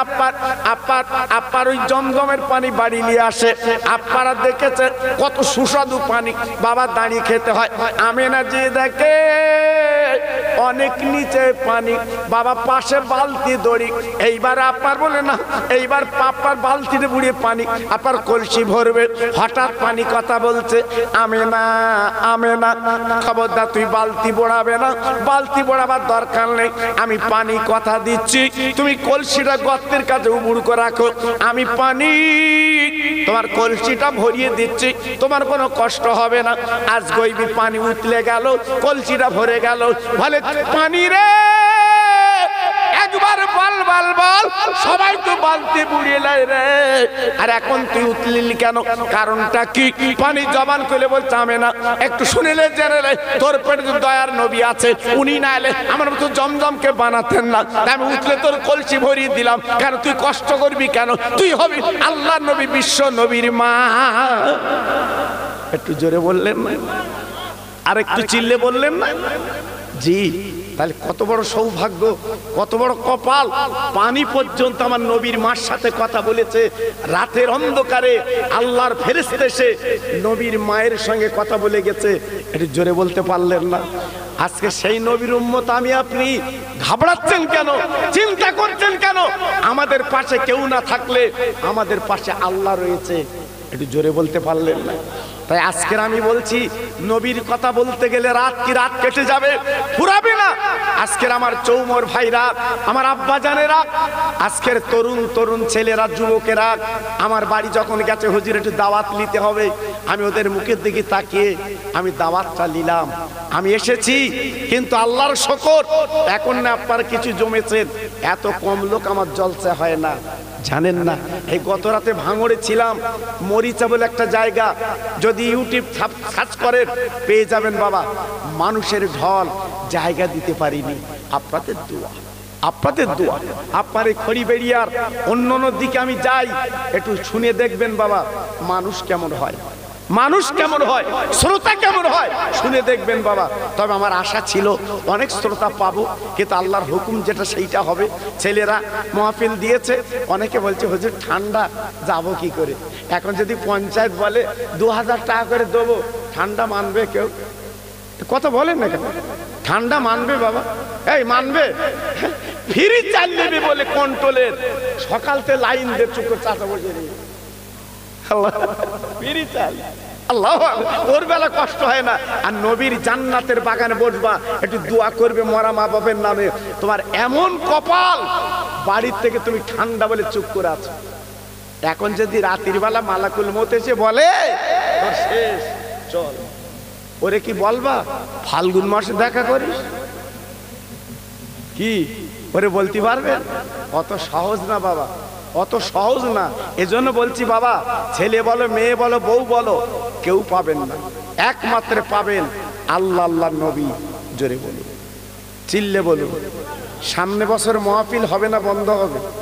আপার ওই জমজমের পানি বাড়ি নিয়ে আসে, আপনারা দেখেছে কত সুস্বাদু পানি বাবা, দাঁড়িয়ে খেতে হয়। আমেনা যে দেখে অনেক নিচে পানি, বাবা পাশে বালতি দড়ি। এইবার আপনার বলে না, এইবার পাপার বালতিতে বুড়িয়ে পানি আপনার কলসি ভরবে। হঠাৎ পানি কথা বলছে, আমেনা আমেনা, খবরদার তুই বালতি বোড়াবে না, বালতি বোড়াবার দরকার নেই। আমি পানি কথা দিচ্ছি, তুমি কলসিটা গর্তের কাছে উবুড় করে রাখো, আমি পানি তোমার কলসিটা ভরিয়ে দিচ্ছি, তোমার কোনো কষ্ট হবে না। আজ গইবি পানি উতলে গেল, কলসিটা ভরে গেল। বলে পানি রে একবার বল বল বল, সবাই তো বালতি বুড়িয়ে লাই রে, আর এখন তুই উতলিলি কেন? কারণটা কি? পানি জবান করে বলছে, আমি না একটু শুনিলে জেনে, তোর পেটে দয়ার নবী আছে, উনি না এলে আমার মতো জমজমকে বানাতেন না, আমি উঠলে তোর কলসি ভরিয়ে দিলাম। কেন তুই কষ্ট করবি কেন? তুই হবি আল্লাহ নবী, বিশ্ব নবীর মা। একটু জোরে বললেন না, আর একটু চিল্লে বললেন না? জি, তাহলে কত বড় সৌভাগ্য, কত বড় কপাল। পানি পর্যন্ত আমার নবীর মার সাথে কথা বলেছে। রাতের অন্ধকারে আল্লাহর ফেরেশতা এসে নবীর মায়ের সঙ্গে কথা বলে গেছে। একটু জোরে বলতে পারলেন না? আজকে সেই নবীর উম্মত আমি আপনি ঘাবড়াচ্ছেন কেন? চিন্তা করছেন কেন? আমাদের পাশে কেউ না থাকলে আমাদের পাশে আল্লাহ রয়েছে। একটু জোরে বলতে পারলেন না? তাই আজকের আমি বলছি, নবীর কথা বলতে গেলে রাত কি রাত কেটে যাবে, ফুরাবে না। আজকের আমার চৌমর ভাইরা, আমার আব্বা জানেরা, আজকের তরুণ তরুণ ছেলেরা, যুবকেরা আমার বাড়ি যখন গেছে, হুজুর একটু দাওয়াত নিতে হবে, আমি ওদের মুখের দিকে তাকিয়ে আমি দাওয়াতটা নিলাম। আমি এসেছি, কিন্তু আল্লাহর শুকর এখন না আপনার কিছু জমেছেন, এত কম লোক আমার জলসা হয় না, জানেন না। এই গত রাতে ভাঙড়ে ছিলাম, মরিচা বলে একটা জায়গা, যদি ইউটিউব সার্চ করেন পেয়ে যাবেন বাবা। মানুষের ঢল, জায়গা দিতে পারিনি, আপনাদের দোয়া, আপনাদের দোয়া। আপনার এই খড়িবেড়িয়ার অন্য দিকে আমি যাই, একটু শুনে দেখবেন বাবা, মানুষ কেমন হয়, মানুষ কেমন হয়, শ্রোতা কেমন হয়, শুনে দেখবেন বাবা। তবে আমার আশা ছিল অনেক শ্রোতা পাবো, কিন্তু আল্লাহর হুকুম যেটা সেইটা হবে। ছেলেরা মাহফিল দিয়েছে, অনেকে বলছে হুজুর ঠান্ডা যাবো কি করে? এখন যদি পঞ্চায়েত বলে 2000 টাকা করে দেবো, ঠান্ডা মানবে কেউ? কথা বলেন না কেন? ঠান্ডা মানবে বাবা? এই মানবে? ফ্রি চাল নেবে বলে কন্ট্রোলের, সকালতে লাইন দিয়ে চুকো চাচা বসে নিয়ে ফ্রি চাল। আল্লাহ, ওর বেলা কষ্ট হয় না। আর নবীর জান্নাতের বাগানে বসবা, একটু দোয়া করবে মরা মা বাপের নামে, তোমার এমন কপাল, বাড়ির থেকে তুমি ঠান্ডা বলে চুপ করে আছো। এখন যদি রাতের বেলা মালাকুল মউত এসে বলে তোর শেষ, চল, ওরে কি বলবা? ফাল্গুন মাসে দেখা করিস কি? ওরে বলতে পারবে? অত সহজ না বাবা, অত সহজ না। এজন্য বলছি বাবা, ছেলে বলো, মেয়ে বলো, বউ বলো, কেউ পাবেন না, একমাত্র পাবেন আল্লাহ, আল্লাহ নবী। জোরে বলুন, চিল্লে বলুন। সামনে বছর মাহফিল হবে না বন্ধ হবে?